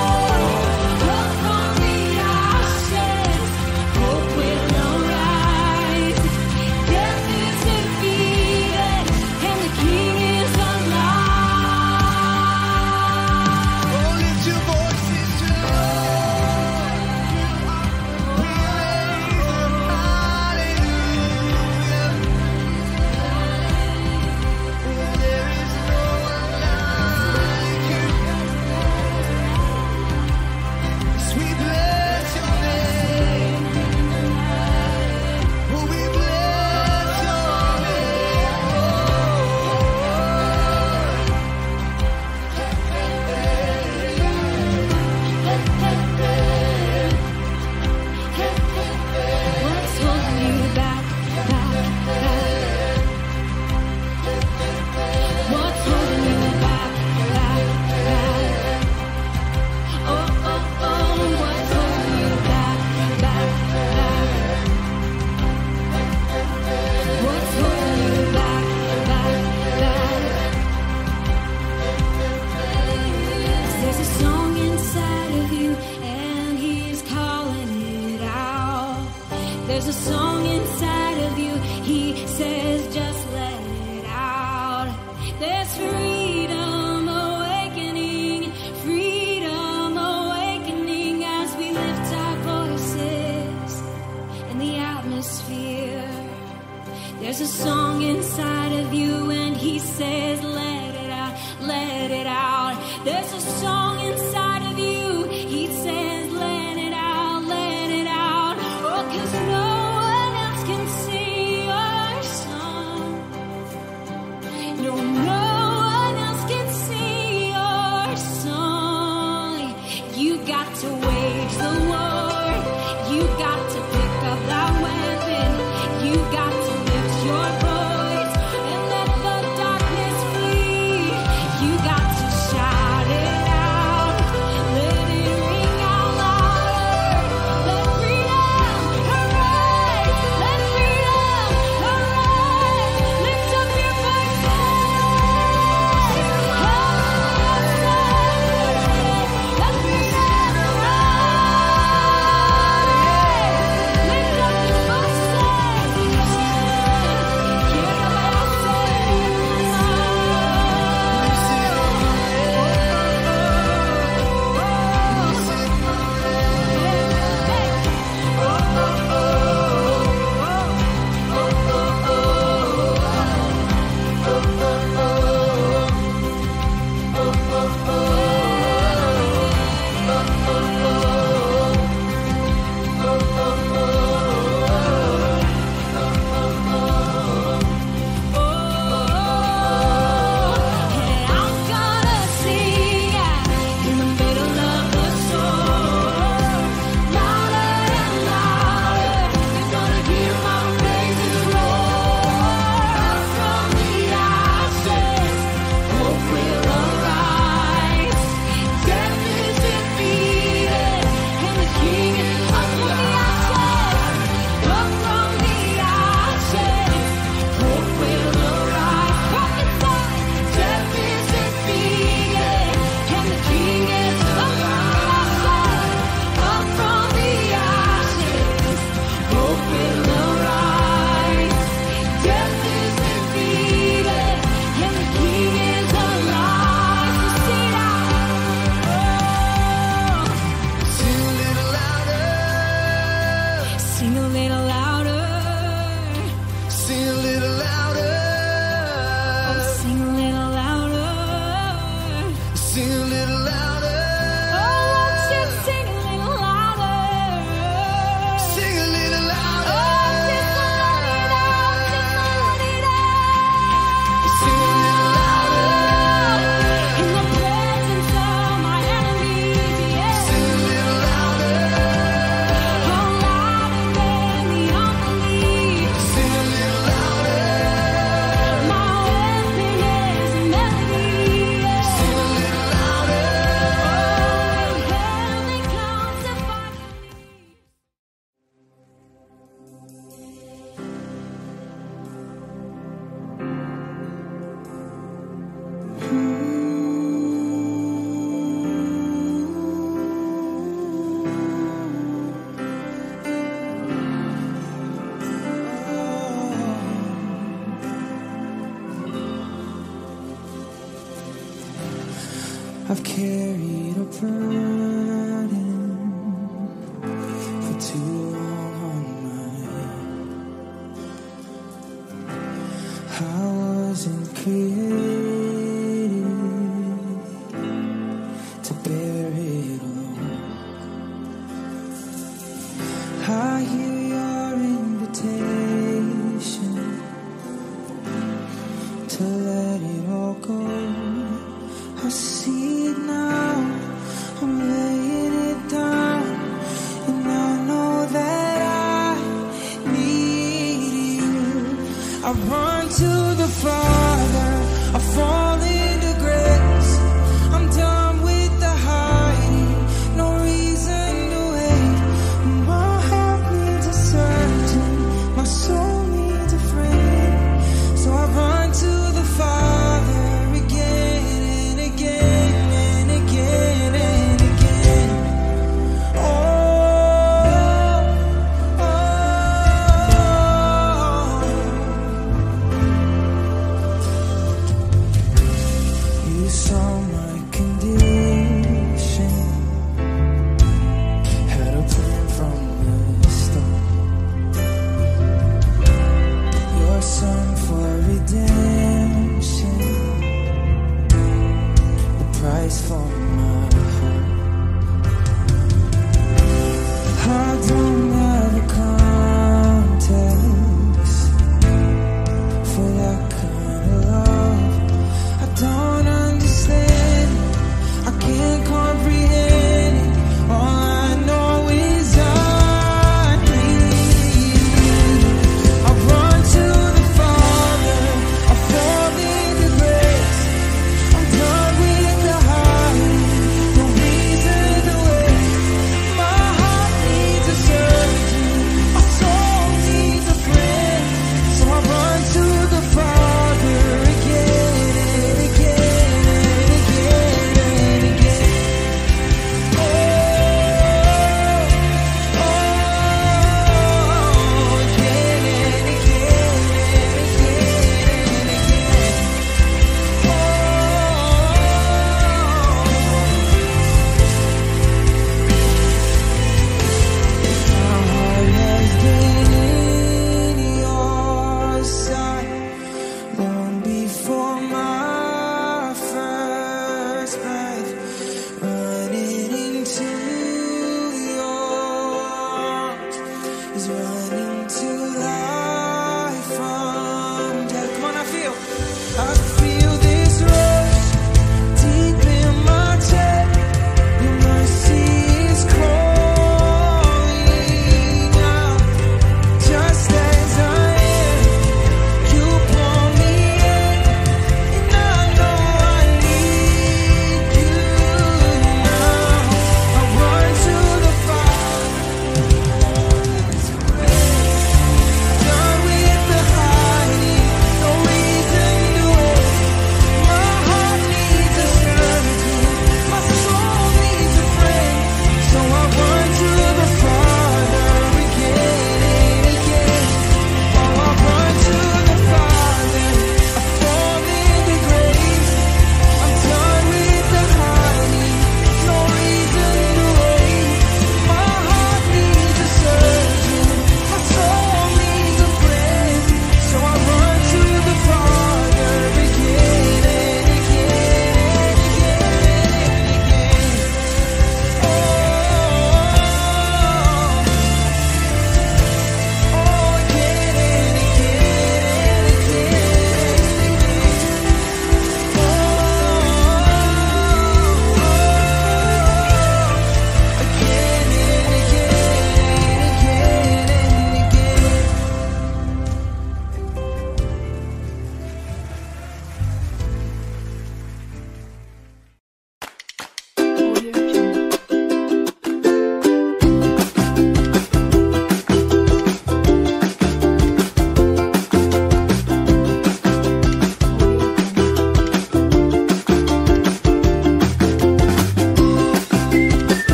There's a song inside of you. He says, just let it out. There's freedom awakening, freedom awakening as we lift our voices in the atmosphere. There's a song inside of you, and he says, let it out, let it out. There's a song inside of you. He says, let it out, let it out. Oh, 'cause no one else can sing your song. No, no one else can sing your song. You got to wage the war. You got to pick up that weapon. You got to lift your voice and let the darkness flee. You got to shout it out. Let it ring out louder. Let freedom arise. Let freedom arise. Lift up your voices. Let freedom arise. Lift up your I've carried a burden for too long on my own. I wasn't created to bear it all. I hear your invitation to let it all go. I see it now, I'm laying it down, and I know that I need you. I run to the Father.